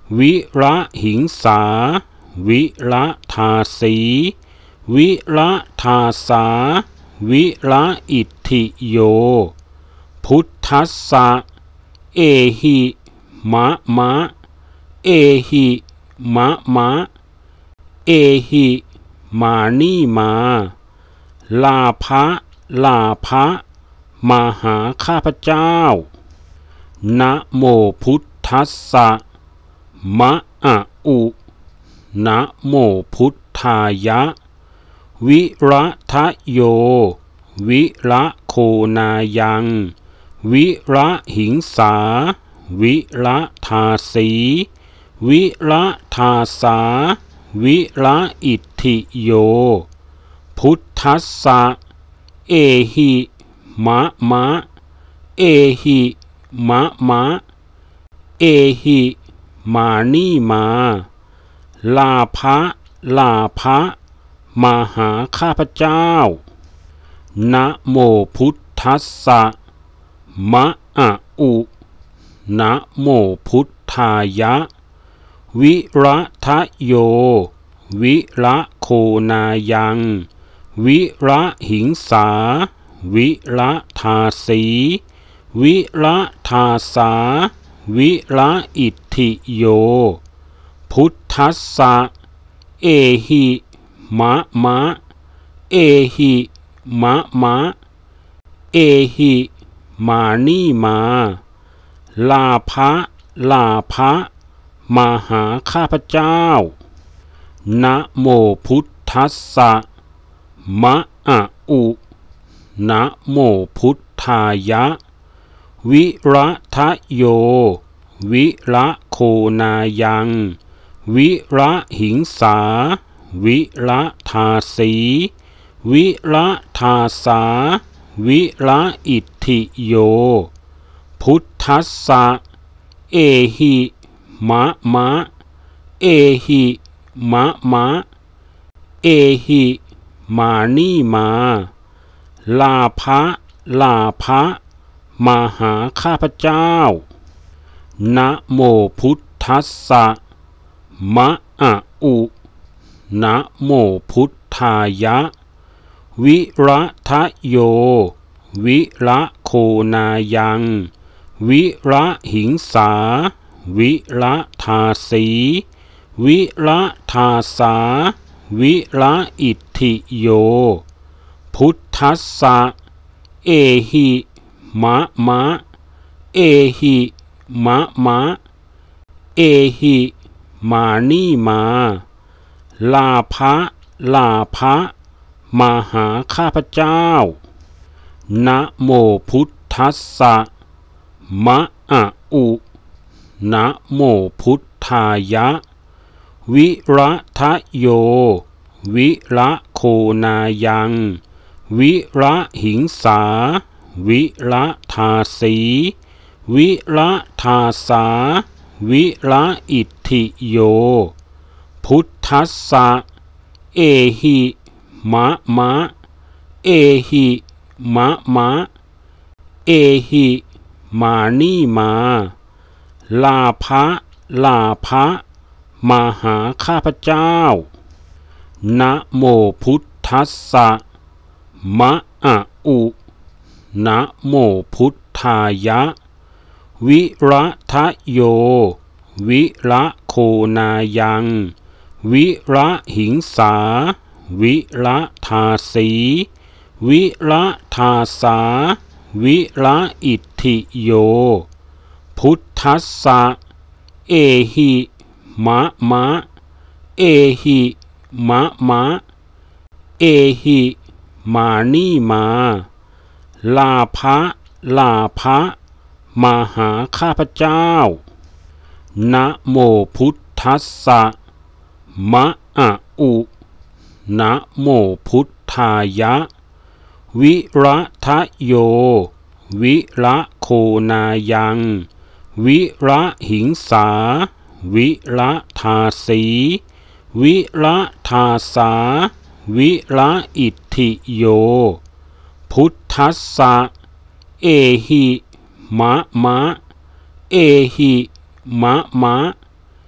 วิระหิงสาวิระทาสีวิระทาสาวิระอิทธิโยพุทธัสสะเอหิมะมะเอหิมะมะเอหิมานี่มาลาภะลาภะมาหาข้าพเจ้านะโมพุทธัสสะมะอะอุนะโมพุทธายะวิระทะโยวิระโคนายังวิระหิงสาวิระทาสีวิระทาสาวิระอิทธิโยพุทธัสสะเอหิมะมะเอหิมะมะเอหิมานี่มาลาภะลาภะมาหาข้าพเจ้านะโมพุทธัสสะมะอะอุนะโมพุทธายะวิระทะโยวิระโคนายังวิระหิงสาวิระทาสีวิระทาสาวิระอิทธิโยพุทธัสสะเอหิมะมะเอหิมะมะเอหิมานี่มาลาภะลาภะมาหาข้าพเจ้านะโมพุทธัสสะมะอะอุนะโมพุทธายะวิระทะโยวิระโคนายังวิระหิงสาวิระทาสีวิระทาสาวิระอิทธิโยพุทธัสสะเอหิมะมะเอหิมะมะเอหิมานี่มาลาภะลาภะมาหาข้าพเจ้านะโมพุทธัสสะมะอะอุนะโมพุทธายะวิระทะโยวิระโคนายังวิระหิงสาวิระทาสีวิระทาสาวิระอิทธิโยพุทธัสสะเอหิมะมะเอหิมะมะเอหิมานี่มาลาภะลาภะมาหาข้าพเจ้านะโมพุทธัสสะมะอะอุนะโมพุทธายะวิระทะโยวิระโคนายังวิระหิงสาวิระทาสีวิระทาสาวิระอิทธิโยพุทธัสสะเอหิมะมะเอหิมะมะเอหิมานี่มาลาภะลาภะมาหาข้าพเจ้านะโมพุทธัสสะมะอะอุนะโมพุทธายะวิระทะโยวิระโคนายังวิระหิงสาวิระทาสีวิระทาสาวิระอิทธิโยพุทธัสสะเอหิมะมะเอหิมะมะเอหิมานี่มาลาภะลาภะมาหาข้าพเจ้านะโมพุทธัสสะมะอะอุนะโมพุทธายะวิระทะโยวิระโคนายังวิระหิงสาวิระทาสีวิระทาสาวิระอิทธิโยพุทธัสสะเอหิมะมะเอหิมะมะ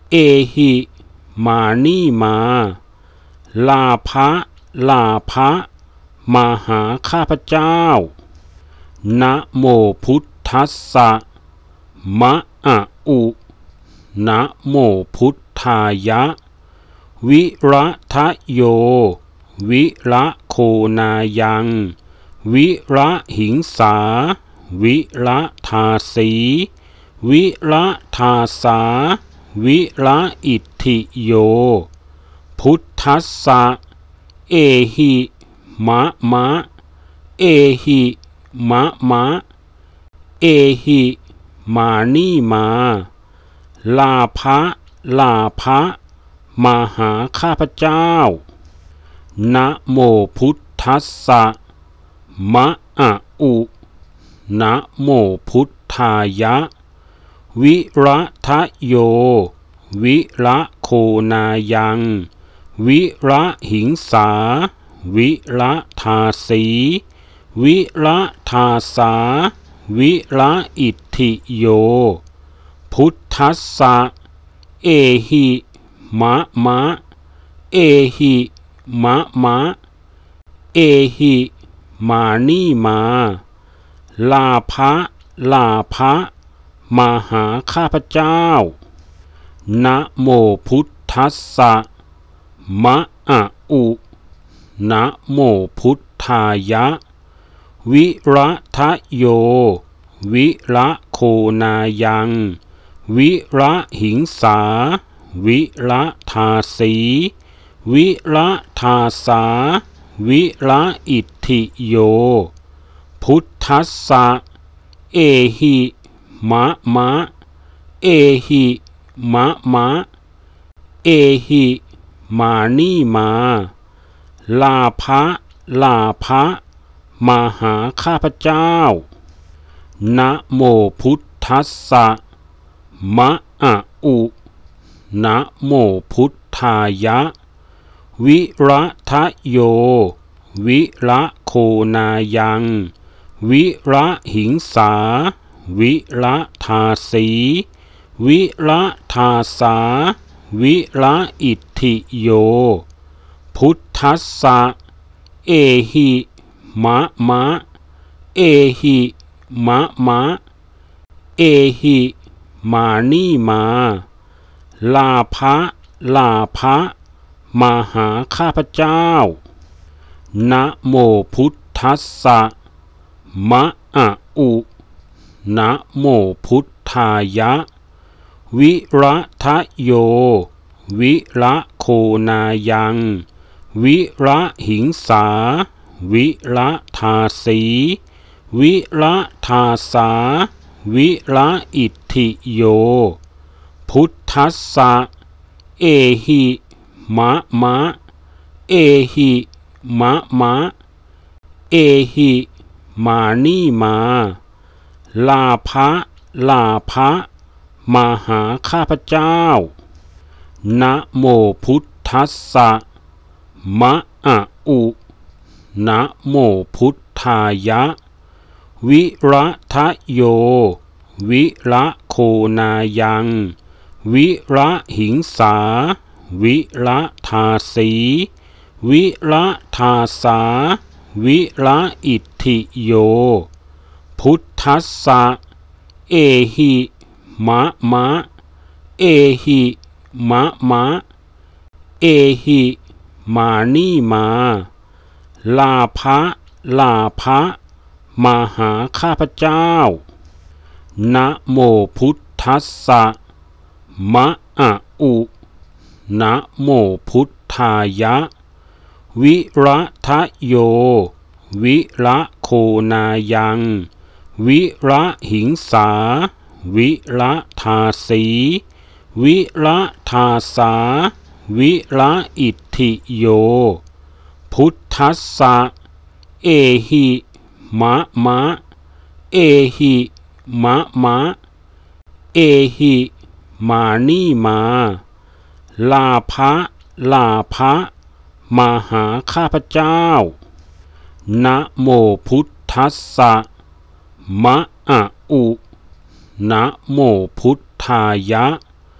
เอหิมานี่มาลาภะลาภะมาหาข้าพเจ้านะโมพุทธัสสะมะอะอุนะโมพุทธายะวิระทะโยวิระโคนายังวิระหิงสาวิระทาสีวิระทาสาวิระอิทธิโยพุทธัสสะเอหิมะมะเอหิมะมะเอหิมานี่มาลาภะลาภะมาหาข้าพเจ้านะโมพุทธัสสะมะอะอุนะโมพุทธายะวิระทะโยวิระโคนายังวิระหิงสาวิระทาสีวิระทาสาวิระอิทธิโยพุทธัสสะเอหิมะมะเอหิมะมะเอหิมานี่มาลาภะลาภะมาหาข้าพเจ้านะโมพุทธัสสะมะอะอุนะโมพุทธายะวิระทะโยวิระโคนายังวิระหิงสาวิระทาสีวิระทาสาวิระอิทธิโยพุทธัสสะเอหิมะมะเอหิมะมะเอหิมานี่มาลาภะลาภะมาหาข้าพเจ้านะโมพุทธัสสะมะอะอุนะโมพุทธายะวิระทะโยวิระโคนายังวิระหิงสาวิระทาสีวิระทาสาวิระอิทธิโยพุทธัสสะเอหิมะมะเอหิมะมะเอหิมานี่มาลาภะลาภะมาหาข้าพเจ้านะโมพุทธัสสะมะอะอุนะโมพุทธายะวิระทะโยวิระโคนายังวิระหิงสาวิระทาสีวิระทาสาวิระอิทธิโยพุทธัสสะเอหิมะมะเอหิมะมะเอหิมานี่มาลาภะลาภะมาหาข้าพเจ้านะโมพุทธัสสะมะอะอุนะโมพุทธายะวิระทะโยวิระโคนายังวิระหิงสาวิระทาสีวิระทาสาวิระอิทธิโยพุทธัสสะเอหิมะมะเอหิมะมะเอหิมานี่มาลาภะลาภะมาหาข้าพเจ้านะโมพุทธัสสะมะอะอุนะโมพุทธายะวิระทะโยวิระโคนายังวิระหิงสาวิระทาสีวิระทาสาวิระอิทธิโยพุทธัสสะเอหิมะมะเอหิมะมะเอหิมานี่มาลาภะลาภะมาหาข้าพเจ้านะโมพุทธัสสะมะอะอุนะโมพุทธายะ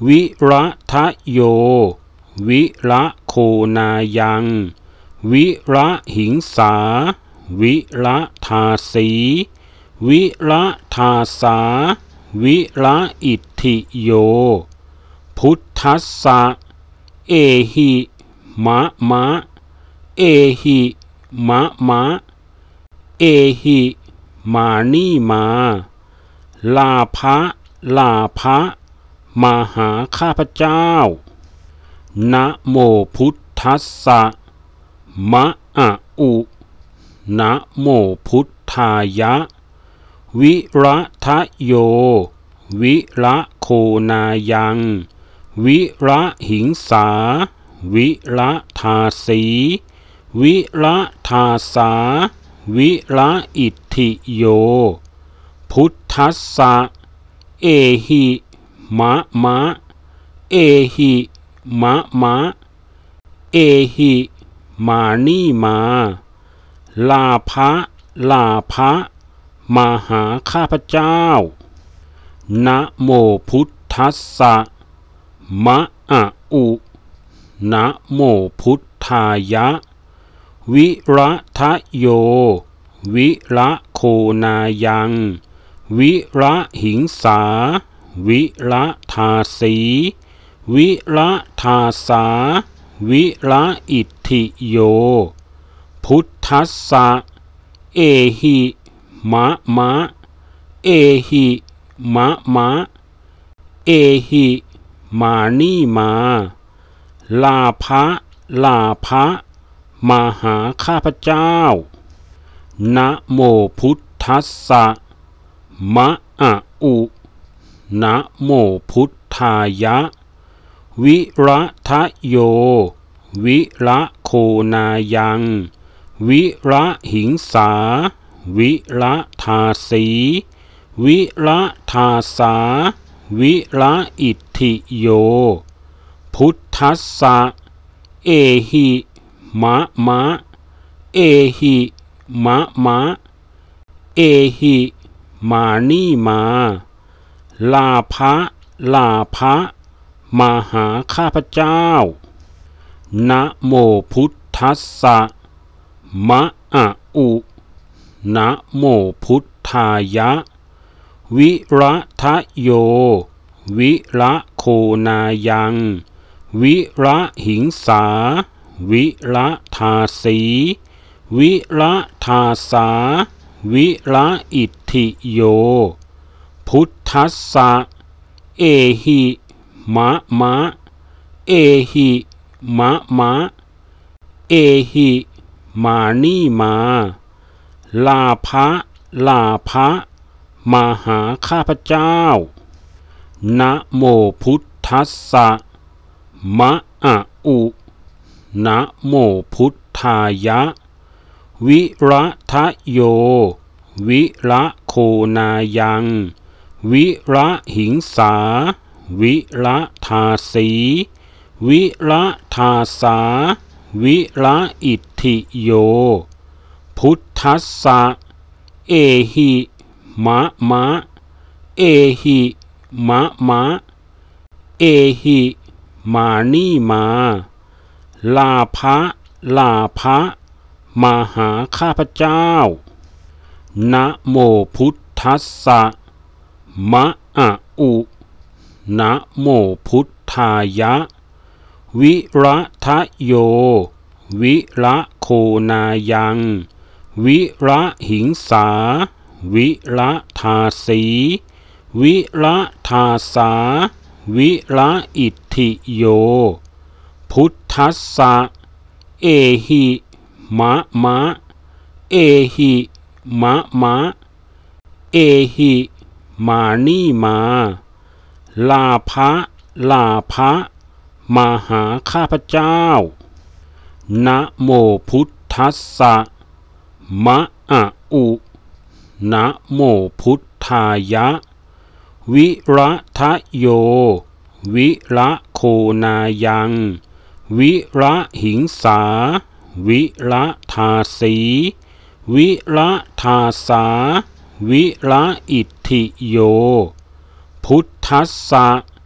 วิระทะโยวิระโคนายังวิระหิงสาวิระทาสีวิระทาสาวิระอิทธิโยพุทธัสสะเอหิมะมะเอหิมะมะเอหิมานี่มาลาภะลาภะมาหาข้าพเจ้านะโมพุทธัสสะมะอะอุนะโมพุทธายะวิระทะโยวิระโคนายังวิระหิงสาวิระทาสีวิระทาสาวิระอิทธิโยพุทธัสสะเอหิมะมะเอหิมะมะเอหิมานี่มาลาภะลาภะมาหาข้าพเจ้านะโมพุทธัสสะมะอะอุนะโมพุทธายะวิระทะโยวิระโคนายังวิระหิงสาวิระทาสีวิระทาสาวิระอิทธิโยพุทธัสสะเอหิมะมะเอหิมะมะเอหิมานี่มาลาภะลาภะมาหาข้าพเจ้านะโมพุทธัสสะมะอะอุนะโมพุทธายะวิระทะโยวิระโคนายังวิระหิงสาวิระทาสีวิระทาสาวิระอิทธิโยพุทธัสสะเอหิมะมะเอหิมะมะเอหิมานี่มาลาภะลาภะมาหาข้าพเจ้านะโมพุทธัสสะมะอะอุนะโมพุทธายะวิระทะโยวิระโคนายังวิระหิงสาวิระทาสีวิระทาสาวิระอิทธิโยพุทธัสสะเอหิมะมะเอหิมะมะเอหิมานี่มาลาภะลาภะมาหาข้าพเจ้านะโมพุทธัสสะมะอะอุนะโมพุทธายะวิระทะโยวิระโคนายังวิระหิงสาวิระทาสีวิระทาสาวิระอิทธิโยพุทธัสสะเอหิมะมะเอหิมะมะเอหิมานี่มาลาภะลาภะมาหาข้าพเจ้านะโมพุทธัสสะมะอะอุนะโมพุทธายะวิระทะโยวิระโคนายังวิระหิงสาวิระทาสีวิระทาสาวิระอิทธิโยพุทธัสสะเอหิมะมะเอหิมะมะเอหิมานี่มาลาภะลาภะมาหาข้าพเจ้านะโมพุทธัสสะมะอะอุนะโมพุทธายะวิระทะโยวิระโคนายังวิระหิงสาวิระทาสีวิระทาสาวิระอิทธิโยพุทธัสสะ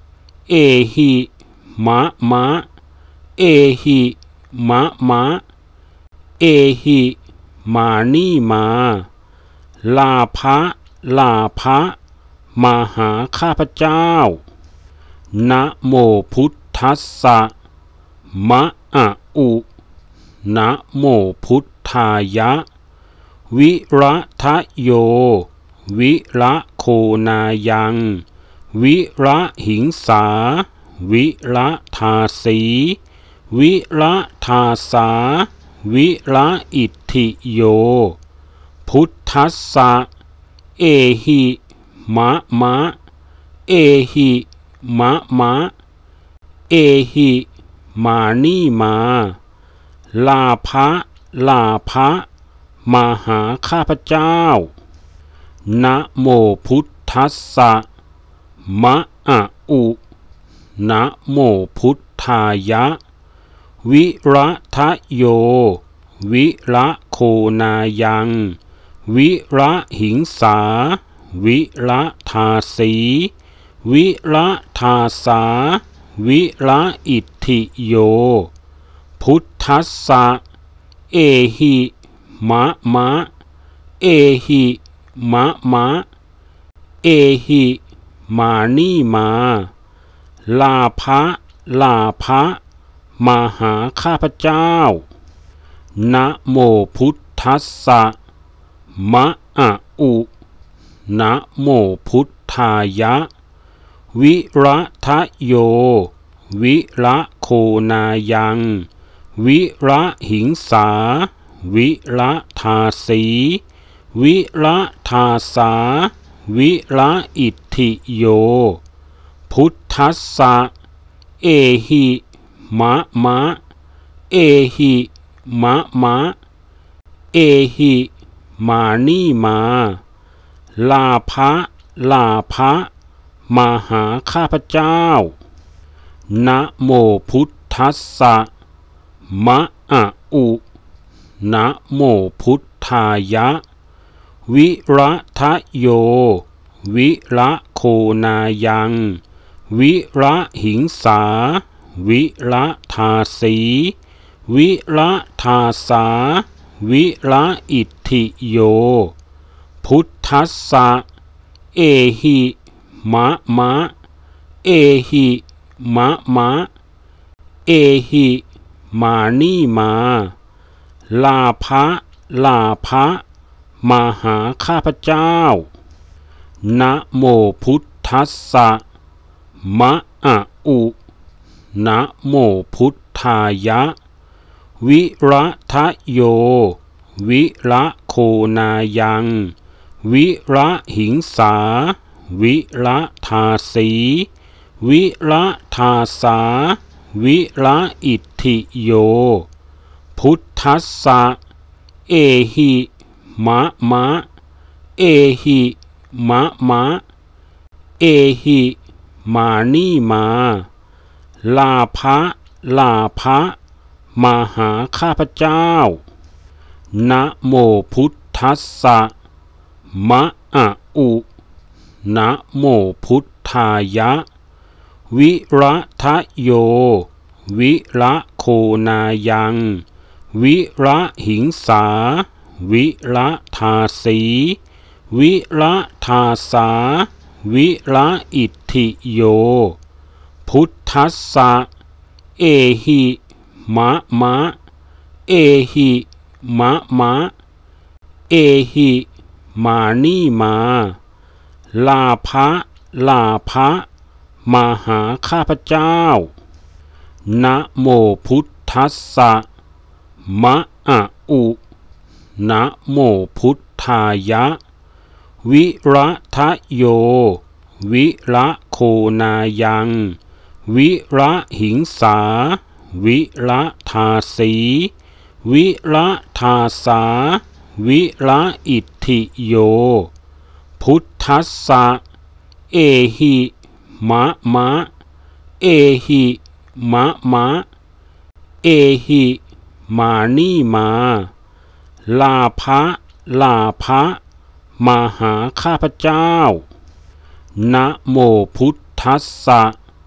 เอหิมะมะเอหิมะมะเอหิมานี่มาลาภะลาภะมาหาข้าพเจ้านะโมพุทธัสสะมะอะอุนะโมพุทธายะวิระทะโยวิระโคนายังวิระหิงสาวิระทาสีวิระทาสาวิระอิทธิโยพุทธัสสะเอหิมะมะเอหิมะมะเอหิมานี่มาลาภะลาภะมาหาข้าพเจ้านะโมพุทธัสสะมะอะอุนะโมพุทธายะวิระทะโยวิระโคนายังวิระหิงสาวิระทาสีวิระทาสาวิระอิทธิโยพุทธัสสะเอหิมะมะเอหิมะมะเอหิมานี่มาลาภะลาภะมาหาข้าพเจ้านะโมพุทธัสสะมะอะอุนะโมพุทธายะวิระทะโยวิระโคนายังวิระหิงสาวิระทาสีวิระทาสาวิระอิทธิโยพุทธัสสะเอหิมะมะเอหิมะมะเอหิมานี่มาลาภะลาภะมาหาข้าพเจ้านะโมพุทธัสสะมะอะอุนะโมพุทธายะวิระทะโยวิระโคนายังวิระหิงสาวิระทาสีวิระทาสาวิระอิทธิโยพุทธัสสะเอหิมะมะเอหิมะมะเอหิมานี่มาลาภะลาภะมาหาข้าพเจ้านะโมพุทธัสสะมะอะอุนะโมพุทธายะวิระทะโยวิระโคนายังวิระหิงสาวิระทาสีวิระทาสาวิระอิทธิโยพุทธัสสะเอหิมะมะเอหิมะมะเอหิมานี่มาลาภะลาภะมาหาข้าพเจ้านะโมพุทธัสสะมะอะอุนะโมพุทธายะวิระทะโยวิระโคนายังวิระหิงสาวิระทาสีวิระทาสาวิระอิทธิโยพุทธัสสะเอหิมะมะเอหิมะมะเอหิมานี่มาลาภะลาภะมาหาข้าพเจ้านะโมพุทธัสสะมะอะอุนะโมพุทธายะวิระทะโยวิระโคนายังวิระหิงสาวิระทาสีวิระทาสาวิระอิทธิโยพุทธัสสะเอหิมะมะเอหิมะมะเอหิมานี่มาลาภะลาภะมาหาข้าพเจ้านะโมพุทธัสสะ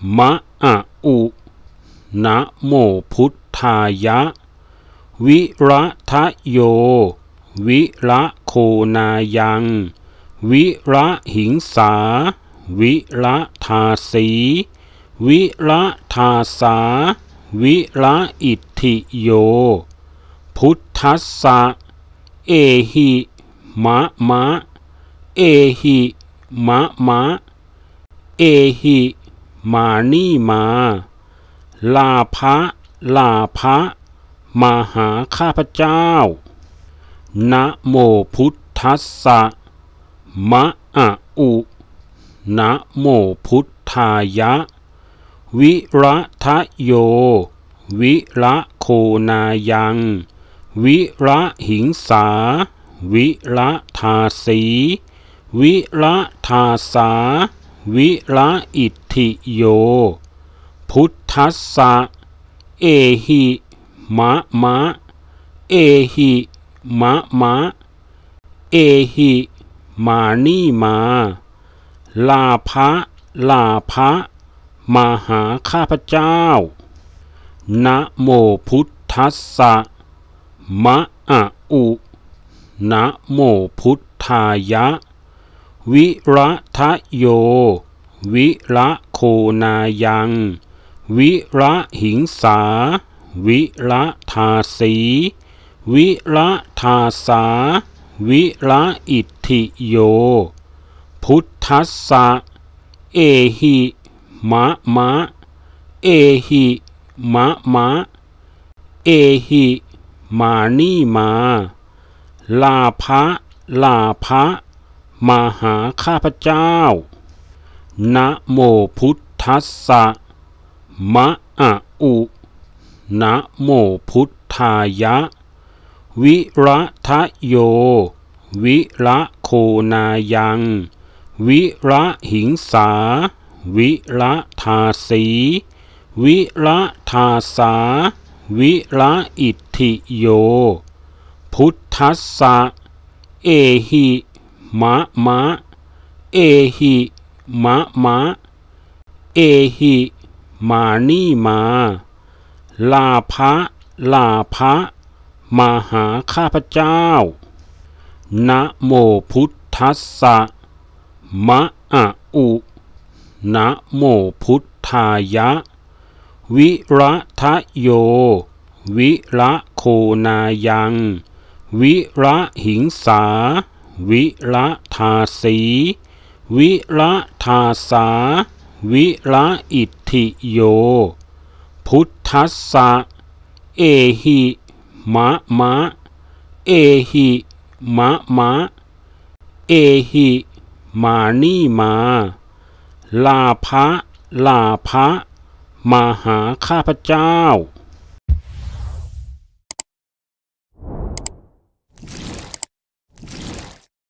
มะอะอุนะโมพุทธายะวิระทะโยวิระโคนายังวิระหิงสาวิระทาสีวิระทาสาวิระอิทธิโยพุทธัสสะเอหิมะมะเอหิมะมะเอหิมานี่มาลาภะลาภะมาหาข้าพเจ้านะโมพุทธัสสะมะอะอุนะโมพุทธายะวิระทะโยวิระโคนายังวิระหิงสาวิระทาสีวิระทาสาวิระอิทธิโยพุทธัสสะเอหิมะมะเอหิมะมะเอหิมานี่มาลาภะลาภะมาหาข้าพเจ้านะโมพุทธัสสะมะอะอุนะโมพุทธายะวิระทะโยวิระโคนายังวิระหิงสาวิระทาสีวิระทาสาวิระอิทธิโยพุทธัสสะเอหิมะมะเอหิมะมะเอหิมานี่มาลาภะลาภะมาหาข้าพเจ้านะโมพุทธัสสะมะอะอุนะโมพุทธายะวิระทะโยวิระโคนายังวิระหิงสาวิระทาสีวิระทาสาวิระอิทธิโยพุทธัสสะเอหิมะมะเอหิมะมะเอหิมานี่มาลาภะลาภะมาหาข้าพเจ้านะโมพุทธัสสะมะอะอุนะโมพุทธายะวิระทะโยวิระโคนายังวิระหิงสาวิระทาสีวิระทาสาวิระอิทธิโยพุทธัสสะเอหิมะมะเอหิมะมะเอหิมานี่มาลาภะลาภะมาหาข้าพเจ้า